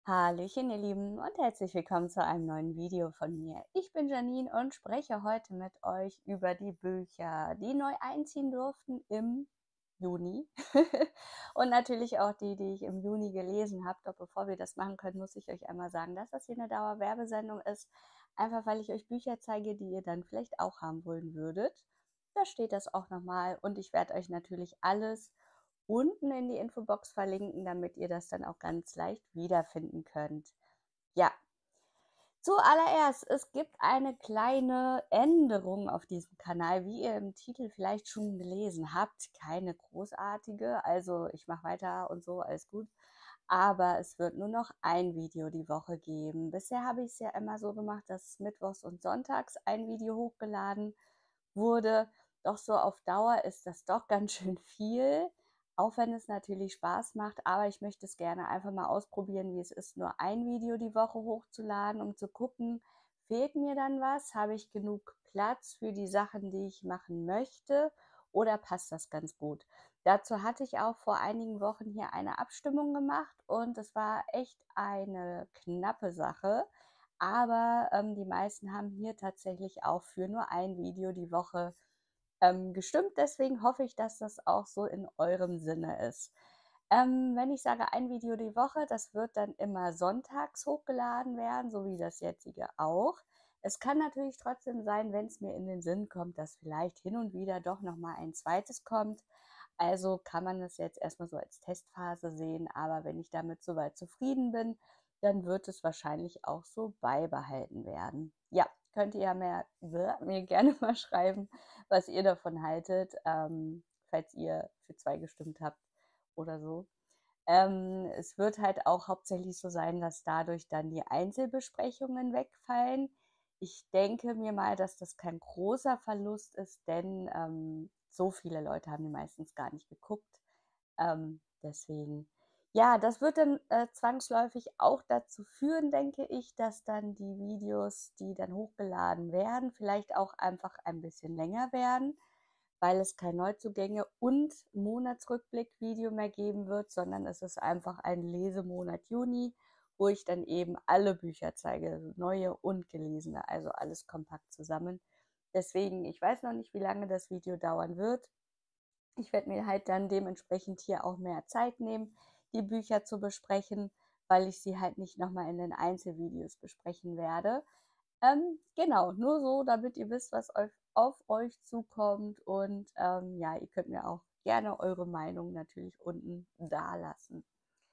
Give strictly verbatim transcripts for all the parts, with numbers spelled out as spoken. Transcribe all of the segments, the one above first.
Hallöchen, ihr Lieben, und herzlich willkommen zu einem neuen Video von mir. Ich bin Janine und spreche heute mit euch über die Bücher, die neu einziehen durften im Juni. Und natürlich auch die, die ich im Juni gelesen habe. Doch bevor wir das machen können, muss ich euch einmal sagen, dass das hier eine Dauerwerbesendung ist. Einfach weil ich euch Bücher zeige, die ihr dann vielleicht auch haben wollen würdet. Da steht das auch nochmal, und ich werde euch natürlich alles unten in die Infobox verlinken, damit ihr das dann auch ganz leicht wiederfinden könnt. Ja, zuallererst, es gibt eine kleine Änderung auf diesem Kanal, wie ihr im Titel vielleicht schon gelesen habt. Keine großartige, also ich mache weiter und so, alles gut. Aber es wird nur noch ein Video die Woche geben. Bisher habe ich es ja immer so gemacht, dass mittwochs und sonntags ein Video hochgeladen wurde. Doch so auf Dauer ist das doch ganz schön viel, auch wenn es natürlich Spaß macht. Aber ich möchte es gerne einfach mal ausprobieren, wie es ist, nur ein Video die Woche hochzuladen, um zu gucken, fehlt mir dann was? Habe ich genug Platz für die Sachen, die ich machen möchte? Oder passt das ganz gut? Dazu hatte ich auch vor einigen Wochen hier eine Abstimmung gemacht, und es war echt eine knappe Sache. Aber ähm, die meisten haben hier tatsächlich auch für nur ein Video die Woche ähm, gestimmt. Deswegen hoffe ich, dass das auch so in eurem Sinne ist. Ähm, wenn ich sage ein Video die Woche, das wird dann immer sonntags hochgeladen werden, so wie das jetzige auch. Es kann natürlich trotzdem sein, wenn es mir in den Sinn kommt, dass vielleicht hin und wieder doch nochmal ein zweites kommt. Also kann man das jetzt erstmal so als Testphase sehen, aber wenn ich damit soweit zufrieden bin, dann wird es wahrscheinlich auch so beibehalten werden. Ja, könnt ihr ja mehr, mir gerne mal schreiben, was ihr davon haltet, ähm, falls ihr für zwei gestimmt habt oder so. Ähm, es wird halt auch hauptsächlich so sein, dass dadurch dann die Einzelbesprechungen wegfallen. Ich denke mir mal, dass das kein großer Verlust ist, denn ähm, so viele Leute haben die meistens gar nicht geguckt. Ähm, deswegen, ja, das wird dann äh, zwangsläufig auch dazu führen, denke ich, dass dann die Videos, die dann hochgeladen werden, vielleicht auch einfach ein bisschen länger werden, weil es kein Neuzugänge und Monatsrückblick-Video mehr geben wird, sondern es ist einfach ein Lesemonat Juni, wo ich dann eben alle Bücher zeige, neue und gelesene, also alles kompakt zusammen. Deswegen, ich weiß noch nicht, wie lange das Video dauern wird. Ich werde mir halt dann dementsprechend hier auch mehr Zeit nehmen, die Bücher zu besprechen, weil ich sie halt nicht nochmal in den Einzelvideos besprechen werde. Ähm, genau, nur so, damit ihr wisst, was euch, auf euch zukommt. Und ähm, ja, ihr könnt mir auch gerne eure Meinung natürlich unten da lassen.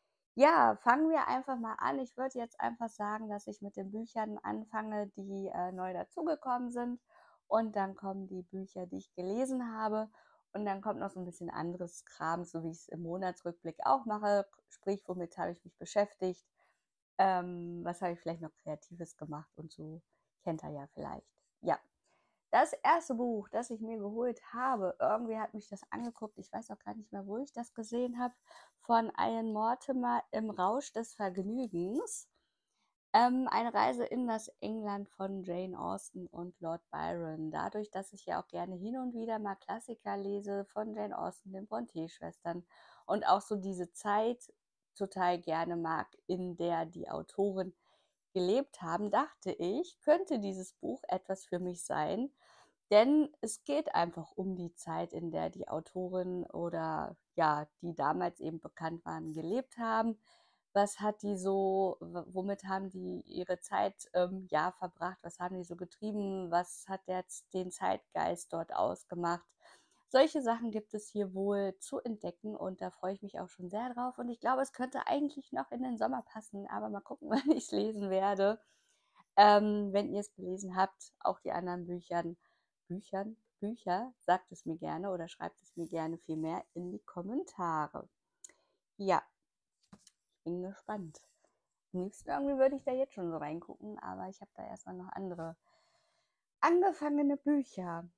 Ja, fangen wir einfach mal an. Ich würde jetzt einfach sagen, dass ich mit den Büchern anfange, die äh, neu dazugekommen sind. Und dann kommen die Bücher, die ich gelesen habe. Und dann kommt noch so ein bisschen anderes Kram, so wie ich es im Monatsrückblick auch mache. Sprich, womit habe ich mich beschäftigt? Ähm, was habe ich vielleicht noch Kreatives gemacht und so. Kennt ihr ja vielleicht. Ja, das erste Buch, das ich mir geholt habe, irgendwie hat mich das angeguckt, ich weiß auch gar nicht mehr, wo ich das gesehen habe, von Ian Mortimer, Im Rausch des Vergnügens. Ähm, eine Reise in das England von Jane Austen und Lord Byron. Dadurch, dass ich ja auch gerne hin und wieder mal Klassiker lese von Jane Austen, den Brontë-Schwestern, und auch so diese Zeit total gerne mag, in der die Autoren gelebt haben, dachte ich, könnte dieses Buch etwas für mich sein. Denn es geht einfach um die Zeit, in der die Autoren oder ja, die damals eben bekannt waren, gelebt haben. Was hat die so, womit haben die ihre Zeit ähm, ja verbracht? Was haben die so getrieben? Was hat jetzt den Zeitgeist dort ausgemacht? Solche Sachen gibt es hier wohl zu entdecken, und da freue ich mich auch schon sehr drauf. Und ich glaube, es könnte eigentlich noch in den Sommer passen, aber mal gucken, wann ich es lesen werde. Ähm, wenn ihr es gelesen habt, auch die anderen Büchern, Büchern, Bücher, sagt es mir gerne oder schreibt es mir gerne viel mehr in die Kommentare. Ja, ich bin gespannt. Am liebsten irgendwie würde ich da jetzt schon so reingucken, aber ich habe da erstmal noch andere angefangene Bücher.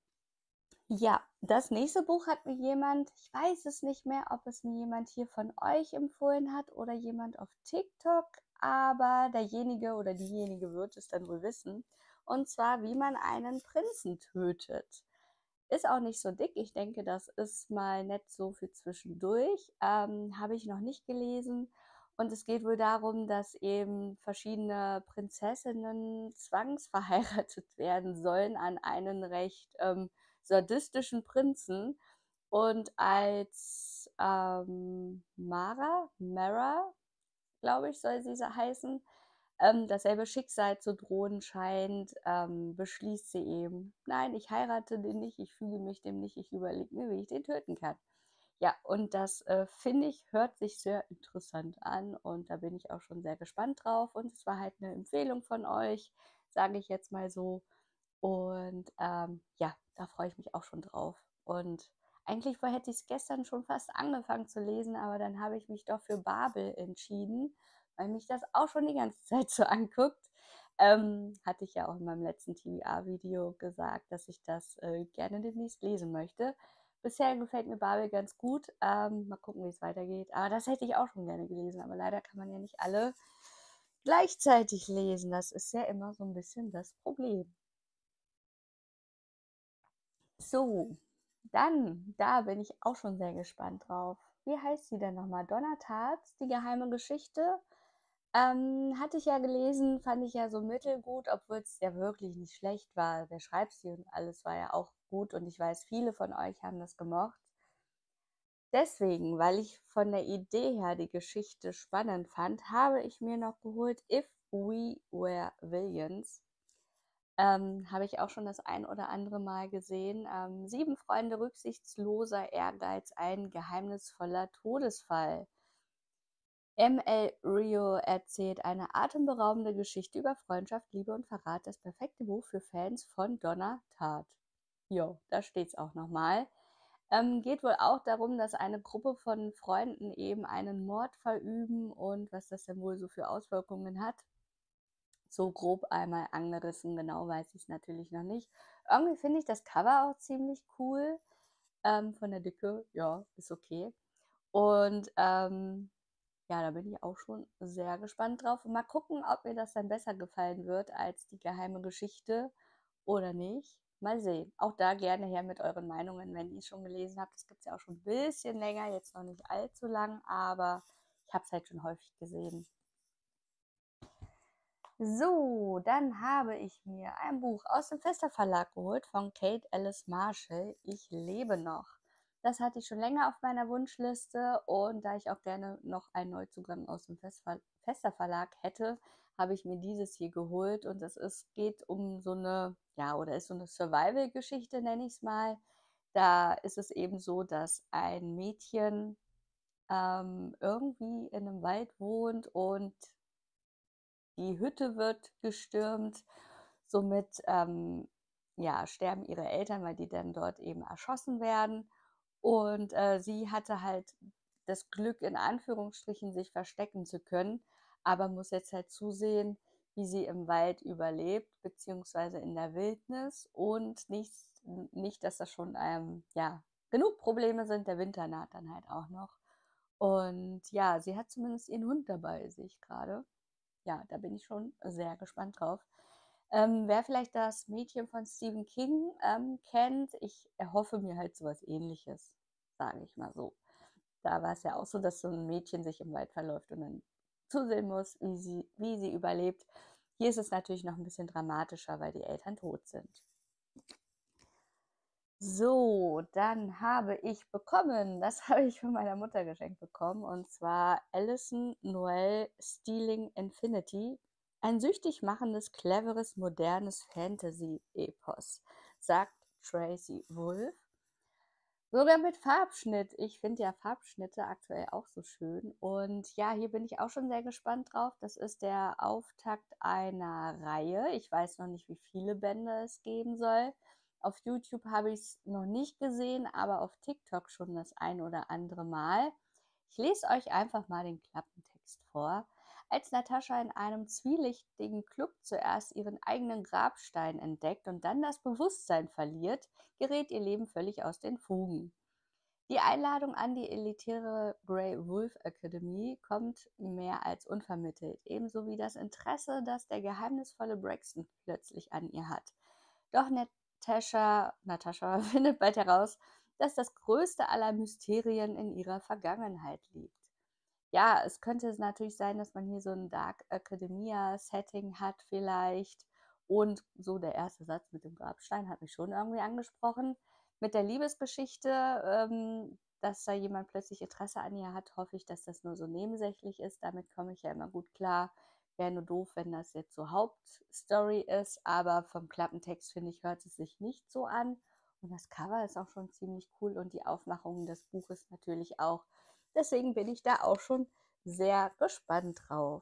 Ja, das nächste Buch hat mir jemand, ich weiß es nicht mehr, ob es mir jemand hier von euch empfohlen hat oder jemand auf TikTok, aber derjenige oder diejenige wird es dann wohl wissen. Und zwar, wie man einen Prinzen tötet. Ist auch nicht so dick. Ich denke, das ist mal nett so für zwischendurch. Ähm, habe ich noch nicht gelesen. Und es geht wohl darum, dass eben verschiedene Prinzessinnen zwangsverheiratet werden sollen an einen recht ähm, sadistischen Prinzen. Und als ähm, Mara, Mara, glaube ich, soll sie so heißen, ähm, dasselbe Schicksal zu drohen scheint, ähm, beschließt sie eben, nein, ich heirate den nicht, ich füge mich dem nicht, ich überlege mir, wie ich den töten kann. Ja, und das äh, finde ich, hört sich sehr interessant an und da bin ich auch schon sehr gespannt drauf. Und es war halt eine Empfehlung von euch, sage ich jetzt mal so. Und ähm, ja, da freue ich mich auch schon drauf. Und eigentlich war- hätte ich es gestern schon fast angefangen zu lesen, aber dann habe ich mich doch für Babel entschieden, weil mich das auch schon die ganze Zeit so anguckt. Ähm, hatte ich ja auch in meinem letzten T B A-Video gesagt, dass ich das äh, gerne demnächst lesen möchte. Bisher gefällt mir Babel ganz gut. Ähm, mal gucken, wie es weitergeht. Aber das hätte ich auch schon gerne gelesen. Aber leider kann man ja nicht alle gleichzeitig lesen. Das ist ja immer so ein bisschen das Problem. So, dann, da bin ich auch schon sehr gespannt drauf. Wie heißt sie denn nochmal? Donna Tartt, die geheime Geschichte. Ähm, hatte ich ja gelesen, fand ich ja so mittelgut, obwohl es ja wirklich nicht schlecht war. Der Schreibstil und alles war ja auch gut und ich weiß, viele von euch haben das gemocht. Deswegen, weil ich von der Idee her die Geschichte spannend fand, habe ich mir noch geholt If We Were Villains. Ähm, habe ich auch schon das ein oder andere Mal gesehen. Ähm, sieben Freunde rücksichtsloser Ehrgeiz, ein geheimnisvoller Todesfall. M L Rio erzählt eine atemberaubende Geschichte über Freundschaft, Liebe und Verrat. Das perfekte Buch für Fans von Donna Tartt. Jo, da steht's auch nochmal. Ähm, geht wohl auch darum, dass eine Gruppe von Freunden eben einen Mord verüben und was das denn wohl so für Auswirkungen hat. So grob einmal angerissen, genau weiß ich es natürlich noch nicht. Irgendwie finde ich das Cover auch ziemlich cool. Ähm, von der Dicke, ja, ist okay. Und ähm, ja, da bin ich auch schon sehr gespannt drauf. Und mal gucken, ob mir das dann besser gefallen wird als die geheime Geschichte oder nicht. Mal sehen. Auch da gerne her mit euren Meinungen, wenn ihr es schon gelesen habt. Das gibt es ja auch schon ein bisschen länger, jetzt noch nicht allzu lang, aber ich habe es halt schon häufig gesehen. So, dann habe ich mir ein Buch aus dem Fester Verlag geholt von Kate Alice Marshall. Ich lebe noch. Das hatte ich schon länger auf meiner Wunschliste und da ich auch gerne noch einen Neuzugang aus dem Fester Verlag hätte, habe ich mir dieses hier geholt und es ist, geht um so eine, ja, oder ist so eine Survival-Geschichte, nenne ich es mal. Da ist es eben so, dass ein Mädchen ähm, irgendwie in einem Wald wohnt und die Hütte wird gestürmt. Somit ähm, ja, sterben ihre Eltern, weil die dann dort eben erschossen werden. Und äh, sie hatte halt das Glück, in Anführungsstrichen, sich verstecken zu können, aber muss jetzt halt zusehen, wie sie im Wald überlebt, beziehungsweise in der Wildnis. Und nicht, nicht dass das schon ähm, ja, genug Probleme sind. Der Winter naht dann halt auch noch. Und ja, sie hat zumindest ihren Hund dabei, sehe ich gerade. Ja, da bin ich schon sehr gespannt drauf. Ähm, wer vielleicht das Mädchen von Stephen King ähm, kennt, ich erhoffe mir halt sowas Ähnliches, sage ich mal so. Da war es ja auch so, dass so ein Mädchen sich im Wald verläuft und dann zusehen muss, wie sie, wie sie überlebt. Hier ist es natürlich noch ein bisschen dramatischer, weil die Eltern tot sind. So, dann habe ich bekommen, das habe ich von meiner Mutter geschenkt bekommen, und zwar Alison Noel Stealing Infinity. Ein süchtig machendes, cleveres, modernes Fantasy-Epos, sagt Tracy Wolf. Sogar mit Farbschnitt. Ich finde ja Farbschnitte aktuell auch so schön. Und ja, hier bin ich auch schon sehr gespannt drauf. Das ist der Auftakt einer Reihe. Ich weiß noch nicht, wie viele Bände es geben soll. Auf YouTube habe ich es noch nicht gesehen, aber auf TikTok schon das ein oder andere Mal. Ich lese euch einfach mal den Klappentext vor. Als Natascha in einem zwielichtigen Club zuerst ihren eigenen Grabstein entdeckt und dann das Bewusstsein verliert, gerät ihr Leben völlig aus den Fugen. Die Einladung an die elitäre Grey Wolf Academy kommt mehr als unvermittelt, ebenso wie das Interesse, das der geheimnisvolle Braxton plötzlich an ihr hat. Doch Natascha, Natascha findet bald heraus, dass das größte aller Mysterien in ihrer Vergangenheit liegt. Ja, es könnte es natürlich sein, dass man hier so 'n Dark Academia-Setting hat vielleicht. Und so der erste Satz mit dem Grabstein hat mich schon irgendwie angesprochen. Mit der Liebesgeschichte, ähm, dass da jemand plötzlich Interesse an ihr hat, hoffe ich, dass das nur so nebensächlich ist. Damit komme ich ja immer gut klar. Wäre nur doof, wenn das jetzt so Hauptstory ist, aber vom Klappentext, finde ich, hört es sich nicht so an. Und das Cover ist auch schon ziemlich cool und die Aufmachung des Buches natürlich auch. Deswegen bin ich da auch schon sehr gespannt drauf.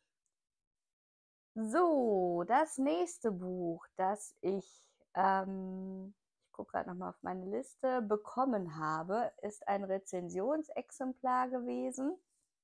So, das nächste Buch, das ich, ähm, ich gucke gerade noch mal auf meine Liste, bekommen habe, ist ein Rezensionsexemplar gewesen,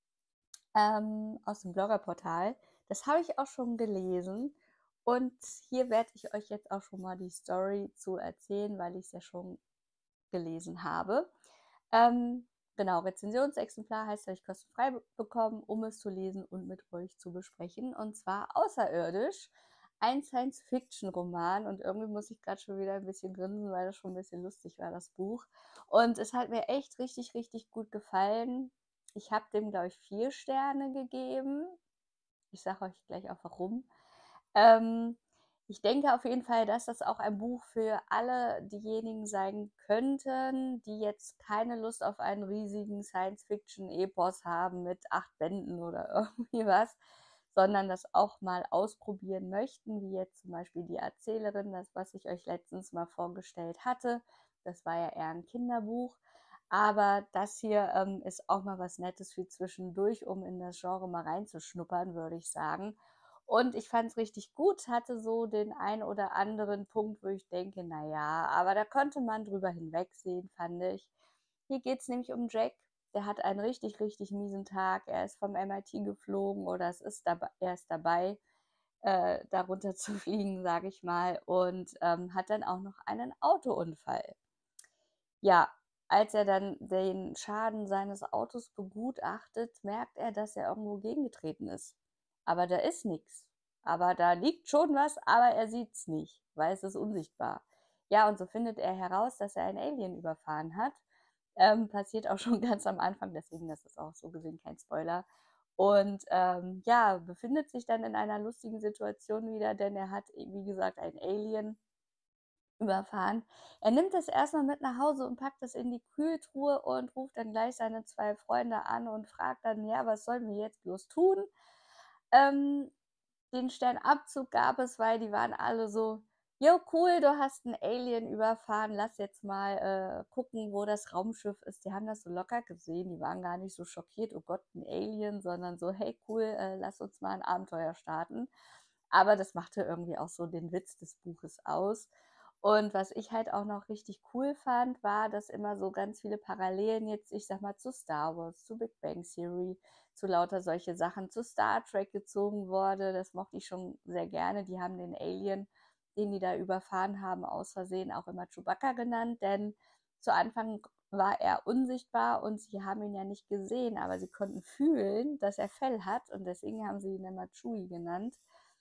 ähm, aus dem Bloggerportal. Das habe ich auch schon gelesen und hier werde ich euch jetzt auch schon mal die Story zu erzählen, weil ich es ja schon gelesen habe. Ähm, genau, Rezensionsexemplar heißt, habe ich kostenfrei be bekommen, um es zu lesen und mit euch zu besprechen. Und zwar Außerirdisch, ein Science-Fiction-Roman. Und irgendwie muss ich gerade schon wieder ein bisschen grinsen, weil das schon ein bisschen lustig war, das Buch. Und es hat mir echt richtig, richtig gut gefallen. Ich habe dem, glaube ich, vier Sterne gegeben. Ich sage euch gleich auch warum. Ähm, ich denke auf jeden Fall, dass das auch ein Buch für alle diejenigen sein könnten, die jetzt keine Lust auf einen riesigen Science-Fiction-Epos haben mit acht Bänden oder irgendwie was, sondern das auch mal ausprobieren möchten, wie jetzt zum Beispiel die Erzählerin, das, was ich euch letztens mal vorgestellt hatte. Das war ja eher ein Kinderbuch. Aber das hier ähm, ist auch mal was Nettes für zwischendurch, um in das Genre mal reinzuschnuppern, würde ich sagen. Und ich fand es richtig gut, hatte so den ein oder anderen Punkt, wo ich denke, naja, aber da konnte man drüber hinwegsehen, fand ich. Hier geht es nämlich um Jack. Der hat einen richtig, richtig miesen Tag. Er ist vom M I T geflogen oder es ist dabei, er ist dabei, äh, darunter zu fliegen, sage ich mal, und ähm, hat dann auch noch einen Autounfall. Ja, als er dann den Schaden seines Autos begutachtet, merkt er, dass er irgendwo gegengetreten ist. Aber da ist nichts. Aber da liegt schon was, aber er sieht es nicht, weil es ist unsichtbar. Ja, und so findet er heraus, dass er ein Alien überfahren hat. Ähm, passiert auch schon ganz am Anfang, deswegen das ist auch so gesehen kein Spoiler. Und ähm, ja, befindet sich dann in einer lustigen Situation wieder, denn er hat, wie gesagt, ein Alien überfahren. Er nimmt es erstmal mit nach Hause und packt es in die Kühltruhe und ruft dann gleich seine zwei Freunde an und fragt dann, ja, was sollen wir jetzt bloß tun? Ähm, den Sternabzug gab es, weil die waren alle so, jo, cool, du hast ein Alien überfahren, lass jetzt mal äh, gucken, wo das Raumschiff ist. Die haben das so locker gesehen, die waren gar nicht so schockiert, oh Gott, ein Alien, sondern so, hey, cool, äh, lass uns mal ein Abenteuer starten. Aber das machte irgendwie auch so den Witz des Buches aus. Und was ich halt auch noch richtig cool fand, war, dass immer so ganz viele Parallelen jetzt, ich sag mal, zu Star Wars, zu Big Bang Theory, zu lauter solche Sachen, zu Star Trek gezogen wurde. Das mochte ich schon sehr gerne. Die haben den Alien, den die da überfahren haben, aus Versehen auch immer Chewbacca genannt, denn zu Anfang war er unsichtbar und sie haben ihn ja nicht gesehen, aber sie konnten fühlen, dass er Fell hat und deswegen haben sie ihn immer Chewie genannt.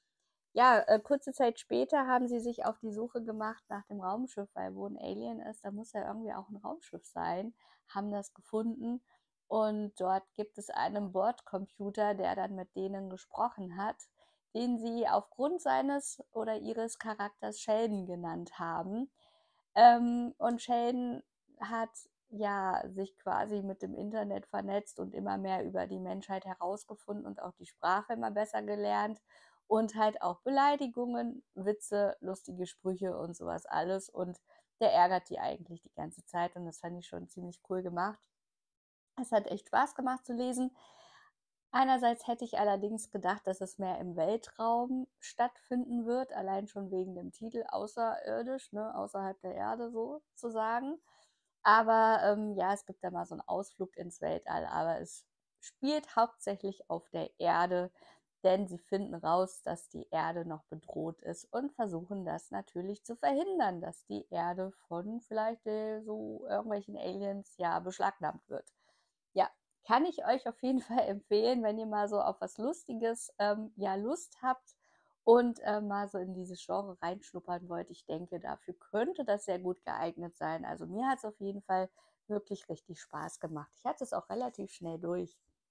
Ja, äh, kurze Zeit später haben sie sich auf die Suche gemacht nach dem Raumschiff, weil wo ein Alien ist, da muss ja irgendwie auch ein Raumschiff sein, haben das gefunden und dort gibt es einen Bordcomputer, der dann mit denen gesprochen hat, den sie aufgrund seines oder ihres Charakters Sheldon genannt haben. Ähm, und Sheldon hat ja sich quasi mit dem Internet vernetzt und immer mehr über die Menschheit herausgefunden und auch die Sprache immer besser gelernt und halt auch Beleidigungen, Witze, lustige Sprüche und sowas alles. Und der ärgert die eigentlich die ganze Zeit und das fand ich schon ziemlich cool gemacht. Es hat echt Spaß gemacht zu lesen. Einerseits hätte ich allerdings gedacht, dass es mehr im Weltraum stattfinden wird, allein schon wegen dem Titel außerirdisch, ne, außerhalb der Erde sozusagen. Aber ähm, ja, es gibt da mal so einen Ausflug ins Weltall, aber es spielt hauptsächlich auf der Erde, denn sie finden raus, dass die Erde noch bedroht ist und versuchen das natürlich zu verhindern, dass die Erde von vielleicht äh, so irgendwelchen Aliens ja beschlagnahmt wird. Ja, kann ich euch auf jeden Fall empfehlen, wenn ihr mal so auf was Lustiges ähm, ja Lust habt und äh, mal so in dieses Genre reinschnuppern wollt. Ich denke, dafür könnte das sehr gut geeignet sein. Also mir hat es auf jeden Fall wirklich richtig Spaß gemacht. Ich hatte es auch relativ schnell durch.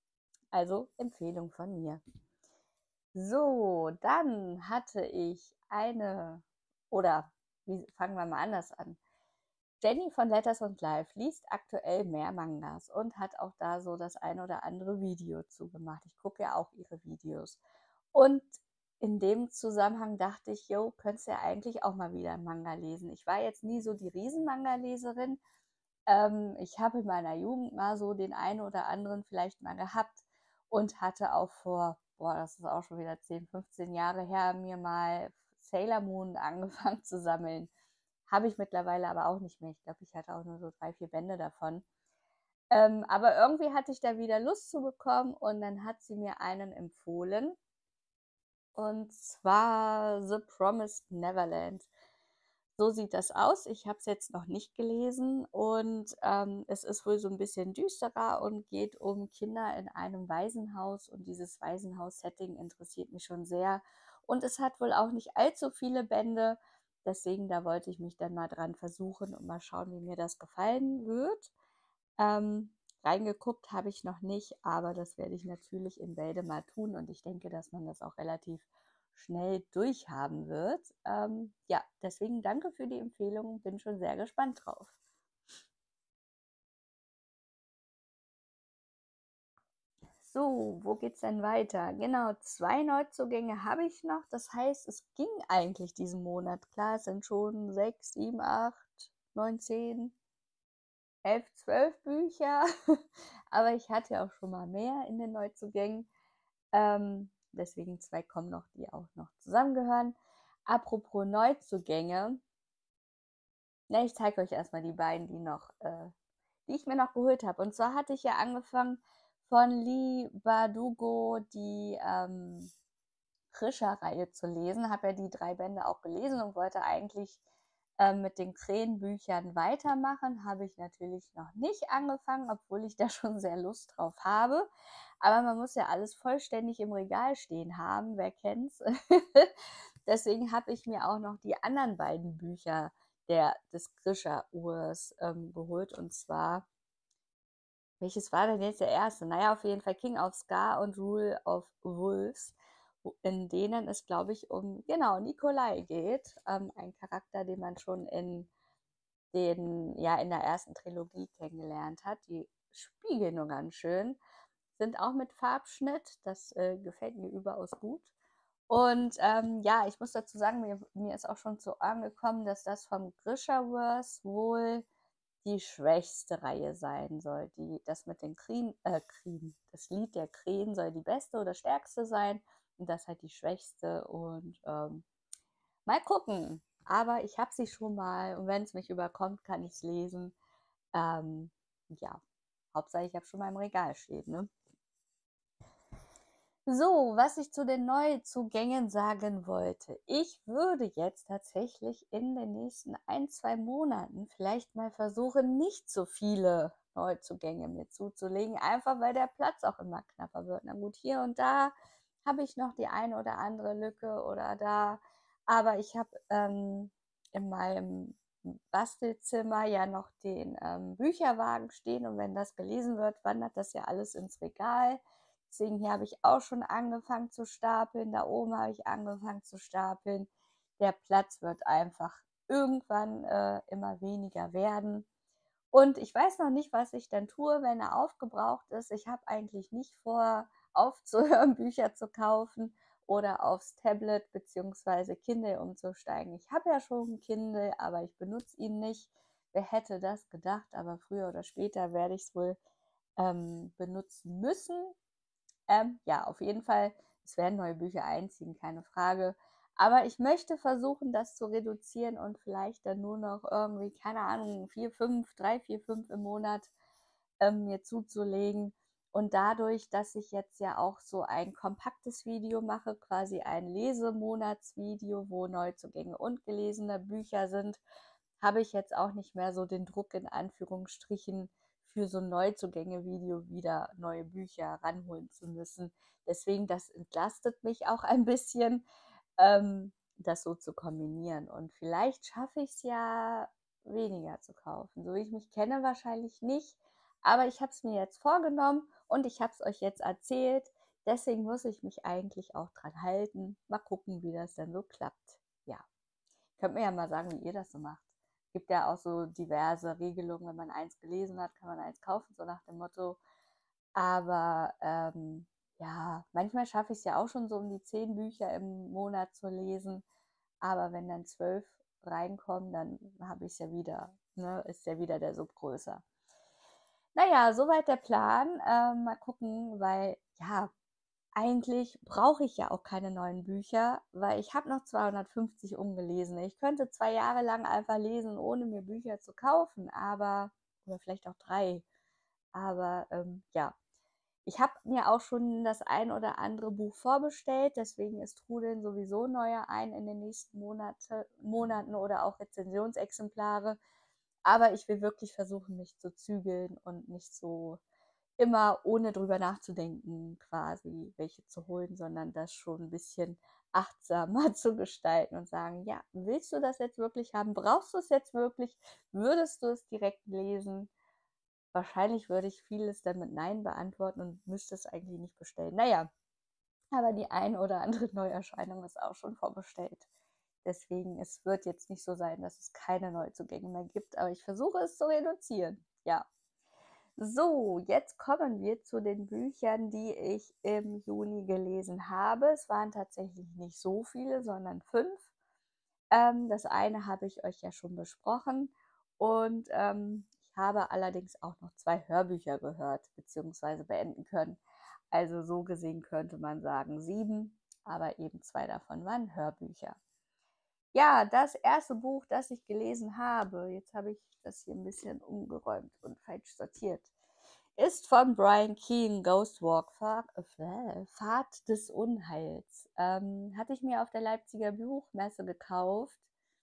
Also Empfehlung von mir. So, dann hatte ich eine, oder wie, fangen wir mal anders an. Jenny von Letters und Life liest aktuell mehr Mangas und hat auch da so das ein oder andere Video zu gemacht. Ich gucke ja auch ihre Videos. Und in dem Zusammenhang dachte ich, jo, könntest ja eigentlich auch mal wieder einen Manga lesen. Ich war jetzt nie so die Riesen-Manga-Leserin. Ähm, ich habe in meiner Jugend mal so den einen oder anderen vielleicht mal gehabt und hatte auch vor, boah, das ist auch schon wieder zehn, fünfzehn Jahre her, mir mal Sailor Moon angefangen zu sammeln. Habe ich mittlerweile aber auch nicht mehr. Ich glaube, ich hatte auch nur so drei, vier Bände davon. Ähm, aber irgendwie hatte ich da wieder Lust zu bekommen und dann hat sie mir einen empfohlen. Und zwar The Promised Neverland. So sieht das aus. Ich habe es jetzt noch nicht gelesen und ähm, es ist wohl so ein bisschen düsterer und geht um Kinder in einem Waisenhaus und dieses Waisenhaus-Setting interessiert mich schon sehr. Und es hat wohl auch nicht allzu viele Bände, deswegen da wollte ich mich dann mal dran versuchen und mal schauen, wie mir das gefallen wird. Ähm, reingeguckt habe ich noch nicht, aber das werde ich natürlich in Bälde mal tun und ich denke, dass man das auch relativ schnell durchhaben wird. Ähm, ja, deswegen danke für die Empfehlung, bin schon sehr gespannt drauf. So, wo geht's denn weiter? Genau, zwei Neuzugänge habe ich noch. Das heißt, es ging eigentlich diesen Monat. Klar, es sind schon sechs, sieben, acht, neun, zehn, elf, zwölf Bücher. Aber ich hatte ja auch schon mal mehr in den Neuzugängen. Ähm, deswegen zwei kommen noch, die auch noch zusammengehören. Apropos Neuzugänge. Ne, ich zeige euch erstmal die beiden, die noch, äh, die ich mir noch geholt habe. Und zwar hatte ich ja angefangen von Lee Bardugo die ähm, Krischer-Reihe zu lesen. Habe ja die drei Bände auch gelesen und wollte eigentlich ähm, mit den Krähenbüchern weitermachen. Habe ich natürlich noch nicht angefangen, obwohl ich da schon sehr Lust drauf habe. Aber man muss ja alles vollständig im Regal stehen haben, wer kennt's? Deswegen habe ich mir auch noch die anderen beiden Bücher der, des Grischer-Urs ähm, geholt. Und zwar, welches war denn jetzt der erste? Naja, auf jeden Fall King of Scar und Rule of Wolves, in denen es, glaube ich, um, genau, Nikolai geht. Ähm, ein Charakter, den man schon in den, ja, in der ersten Trilogie kennengelernt hat. Die spiegeln nur ganz schön. Sind auch mit Farbschnitt. Das äh, gefällt mir überaus gut. Und ähm, ja, ich muss dazu sagen, mir, mir ist auch schon zu Ohren gekommen, dass das vom Grishaverse wohl die schwächste Reihe sein soll. Die, das mit den Krähen, äh, Krähen, das Lied der Krähen soll die beste oder stärkste sein und das halt die schwächste. Und ähm, mal gucken. Aber ich habe sie schon mal und wenn es mich überkommt, kann ich es lesen. Ähm, ja, Hauptsache ich habe schon mal im Regal stehen, ne? So, was ich zu den Neuzugängen sagen wollte. Ich würde jetzt tatsächlich in den nächsten ein, zwei Monaten vielleicht mal versuchen, nicht so viele Neuzugänge mir zuzulegen, einfach weil der Platz auch immer knapper wird. Na gut, hier und da habe ich noch die eine oder andere Lücke oder da, aber ich habe ähm, in meinem Bastelzimmer ja noch den ähm, Bücherwagen stehen und wenn das gelesen wird, wandert das ja alles ins Regal. Deswegen hier habe ich auch schon angefangen zu stapeln. Da oben habe ich angefangen zu stapeln. Der Platz wird einfach irgendwann äh, immer weniger werden. Und ich weiß noch nicht, was ich dann tue, wenn er aufgebraucht ist. Ich habe eigentlich nicht vor, aufzuhören, Bücher zu kaufen oder aufs Tablet bzw. Kindle umzusteigen. Ich habe ja schon ein Kindle, aber ich benutze ihn nicht. Wer hätte das gedacht? Aber früher oder später werde ich es wohl ähm, benutzen müssen. Ähm, ja, auf jeden Fall, es werden neue Bücher einziehen, keine Frage. Aber ich möchte versuchen, das zu reduzieren und vielleicht dann nur noch irgendwie, keine Ahnung, vier, fünf, drei, vier, fünf im Monat ähm, mir zuzulegen. Und dadurch, dass ich jetzt ja auch so ein kompaktes Video mache, quasi ein Lesemonatsvideo, wo Neuzugänge und gelesene Bücher sind, habe ich jetzt auch nicht mehr so den Druck in Anführungsstrichen für so ein Neuzugänge-Video wieder neue Bücher ranholen zu müssen. Deswegen, das entlastet mich auch ein bisschen, ähm, das so zu kombinieren. Und vielleicht schaffe ich es ja, weniger zu kaufen. So wie ich mich kenne, wahrscheinlich nicht. Aber ich habe es mir jetzt vorgenommen und ich habe es euch jetzt erzählt. Deswegen muss ich mich eigentlich auch dran halten. Mal gucken, wie das denn so klappt. Ja, könnt mir ja mal sagen, wie ihr das so macht. Gibt ja auch so diverse Regelungen, wenn man eins gelesen hat, kann man eins kaufen, so nach dem Motto. Aber ähm, ja, manchmal schaffe ich es ja auch schon so um die zehn Bücher im Monat zu lesen. Aber wenn dann zwölf reinkommen, dann habe ich es ja wieder, ne, ist ja wieder der Sub größer. Naja, soweit der Plan. Ähm, mal gucken, weil ja, eigentlich brauche ich ja auch keine neuen Bücher, weil ich habe noch zweihundertfünfzig ungelesene. Ich könnte zwei Jahre lang einfach lesen, ohne mir Bücher zu kaufen, aber, oder vielleicht auch drei. Aber ähm, ja, ich habe mir auch schon das ein oder andere Buch vorbestellt, deswegen ist trudeln sowieso neue ein in den nächsten Monate, Monaten oder auch Rezensionsexemplare. Aber ich will wirklich versuchen, mich zu zügeln und nicht so immer ohne drüber nachzudenken, quasi welche zu holen, sondern das schon ein bisschen achtsamer zu gestalten und sagen, ja, willst du das jetzt wirklich haben? Brauchst du es jetzt wirklich? Würdest du es direkt lesen? Wahrscheinlich würde ich vieles dann mit Nein beantworten und müsste es eigentlich nicht bestellen. Naja, aber die ein oder andere Neuerscheinung ist auch schon vorbestellt. Deswegen, es wird jetzt nicht so sein, dass es keine Neuzugänge mehr gibt, aber ich versuche es zu reduzieren. Ja. So, jetzt kommen wir zu den Büchern, die ich im Juni gelesen habe. Es waren tatsächlich nicht so viele, sondern fünf. Ähm, das eine habe ich euch ja schon besprochen und ähm, ich habe allerdings auch noch zwei Hörbücher gehört bzw. beenden können. Also so gesehen könnte man sagen sieben, aber eben zwei davon waren Hörbücher. Ja, das erste Buch, das ich gelesen habe, jetzt habe ich das hier ein bisschen umgeräumt und falsch sortiert, ist von Brian Keane, Ghostwalk, Pfad, äh, Pfad des Unheils. Ähm, hatte ich mir auf der Leipziger Buchmesse gekauft.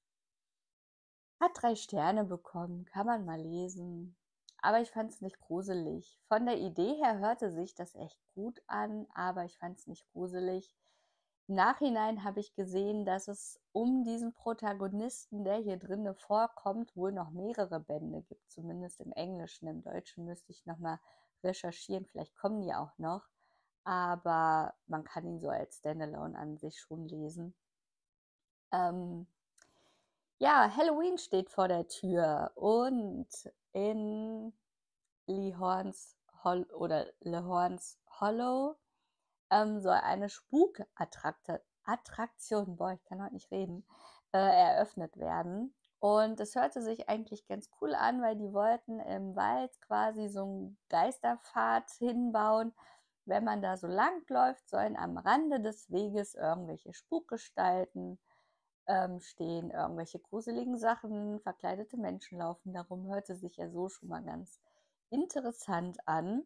Hat drei Sterne bekommen, kann man mal lesen. Aber ich fand es nicht gruselig. Von der Idee her hörte sich das echt gut an, aber ich fand es nicht gruselig. Im Nachhinein habe ich gesehen, dass es um diesen Protagonisten, der hier drinne vorkommt, wohl noch mehrere Bände gibt, zumindest im Englischen. Im Deutschen müsste ich nochmal recherchieren, vielleicht kommen die auch noch. Aber man kann ihn so als Standalone an sich schon lesen. Ähm, ja, Halloween steht vor der Tür und in Lehorns Hol oder Lehorns Hollow ähm, soll eine Spukattraktion, boah, ich kann heute nicht reden, äh, eröffnet werden. Und es hörte sich eigentlich ganz cool an, weil die wollten im Wald quasi so einen Geisterpfad hinbauen. Wenn man da so lang läuft, sollen am Rande des Weges irgendwelche Spukgestalten ähm, stehen, irgendwelche gruseligen Sachen, verkleidete Menschen laufen darum. Hörte sich ja so schon mal ganz interessant an.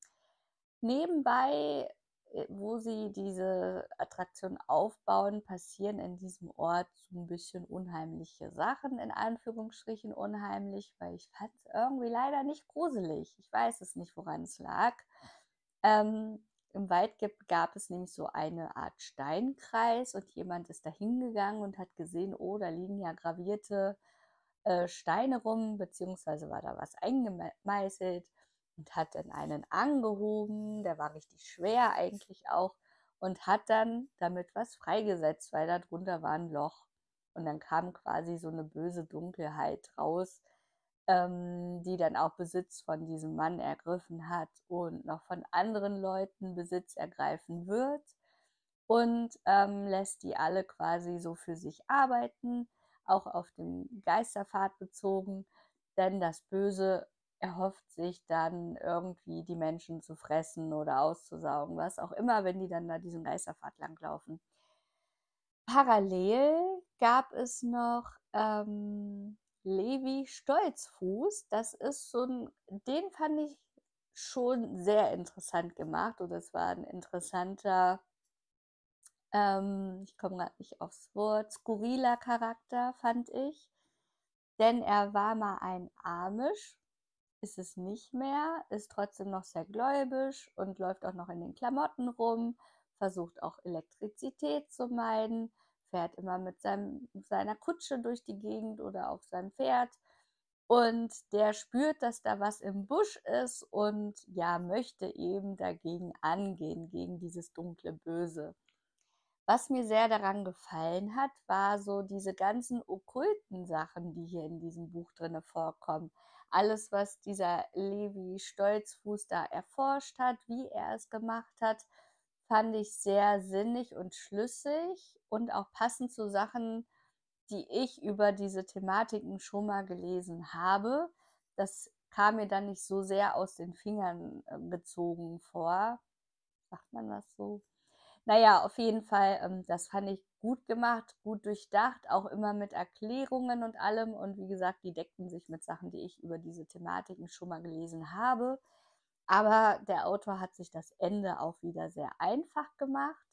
Nebenbei, äh, wo sie diese Attraktion aufbauen, passieren in diesem Ort so ein bisschen unheimliche Sachen, in Anführungsstrichen unheimlich, weil ich fand es irgendwie leider nicht gruselig. Ich weiß es nicht, woran es lag. Ähm, Im Wald gibt, gab es nämlich so eine Art Steinkreis und jemand ist da hingegangen und hat gesehen, oh, da liegen ja gravierte äh, Steine rum, beziehungsweise war da was eingemeißelt und hat dann einen angehoben, der war richtig schwer eigentlich auch und hat dann damit was freigesetzt, weil da drunter war ein Loch. Und dann kam quasi so eine böse Dunkelheit raus, ähm, die dann auch Besitz von diesem Mann ergriffen hat und noch von anderen Leuten Besitz ergreifen wird und ähm, lässt die alle quasi so für sich arbeiten, auch auf den Geisterpfad bezogen, denn das Böse erhofft sich dann irgendwie die Menschen zu fressen oder auszusaugen, was auch immer, wenn die dann da diesen Geisterpfad langlaufen. Parallel gab es noch ähm, Levi Stolzfuß. Das ist so ein, den fand ich schon sehr interessant gemacht und es war ein interessanter, ähm, ich komme gerade nicht aufs Wort, skurriler Charakter, fand ich. Denn er war mal ein Amish, ist es nicht mehr, ist trotzdem noch sehr gläubisch und läuft auch noch in den Klamotten rum, versucht auch Elektrizität zu meiden, fährt immer mit seinem, seiner Kutsche durch die Gegend oder auf seinem Pferd Und der spürt, dass da was im Busch ist und ja, möchte eben dagegen angehen, gegen dieses dunkle Böse. Was mir sehr daran gefallen hat, war so diese ganzen okkulten Sachen, die hier in diesem Buch drinne vorkommen. Alles, was dieser Levi Stolzfuß da erforscht hat, wie er es gemacht hat, fand ich sehr sinnig und schlüssig und auch passend zu Sachen, die ich über diese Thematiken schon mal gelesen habe. Das kam mir dann nicht so sehr aus den Fingern äh, gezogen vor. Sagt man das so? Naja, auf jeden Fall, ähm, das fand ich gut gemacht, gut durchdacht, auch immer mit Erklärungen und allem. Und wie gesagt, die deckten sich mit Sachen, die ich über diese Thematiken schon mal gelesen habe. Aber der Autor hat sich das Ende auch wieder sehr einfach gemacht.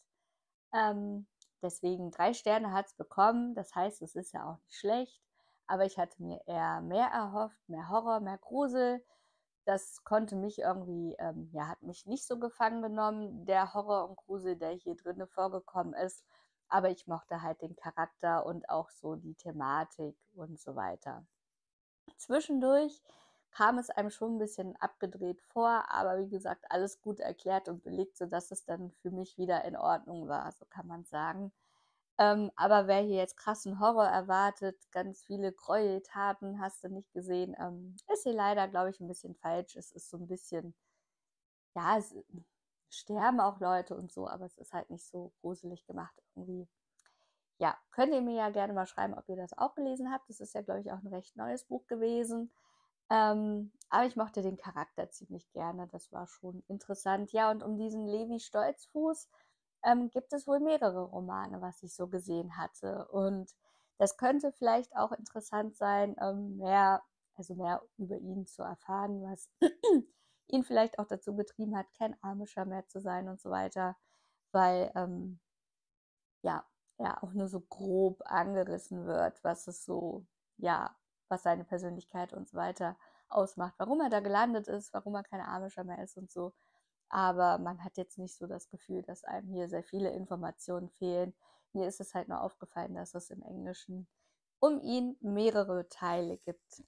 Ähm, deswegen drei Sterne hat es bekommen. Das heißt, es ist ja auch nicht schlecht. Aber ich hatte mir eher mehr erhofft, mehr Horror, mehr Grusel. Das konnte mich irgendwie, ähm, ja, hat mich nicht so gefangen genommen, der Horror und Grusel, der hier drinne vorgekommen ist. Aber ich mochte halt den Charakter und auch so die Thematik und so weiter. Zwischendurch kam es einem schon ein bisschen abgedreht vor, aber wie gesagt, alles gut erklärt und belegt, sodass es dann für mich wieder in Ordnung war, so kann man sagen. Ähm, aber wer hier jetzt krassen Horror erwartet, ganz viele Gräueltaten hast du nicht gesehen, ähm, ist hier leider, glaube ich, ein bisschen falsch. Es ist so ein bisschen, ja, es sterben auch Leute und so, aber es ist halt nicht so gruselig gemacht irgendwie. Ja, könnt ihr mir ja gerne mal schreiben, ob ihr das auch gelesen habt. Das ist ja, glaube ich, auch ein recht neues Buch gewesen. Ähm, aber ich mochte den Charakter ziemlich gerne. Das war schon interessant. Ja, und um diesen Levi Stolzfuß ähm, gibt es wohl mehrere Romane, was ich so gesehen hatte. Und das könnte vielleicht auch interessant sein, ähm, mehr, also mehr über ihn zu erfahren, was ihn vielleicht auch dazu getrieben hat, kein Amischer mehr zu sein und so weiter. Weil, ähm, ja, er auch nur so grob angerissen wird, was es so, ja, was seine Persönlichkeit und so weiter ausmacht, warum er da gelandet ist, warum er kein Amischer mehr ist und so. Aber man hat jetzt nicht so das Gefühl, dass einem hier sehr viele Informationen fehlen. Mir ist es halt nur aufgefallen, dass es im Englischen um ihn mehrere Teile gibt.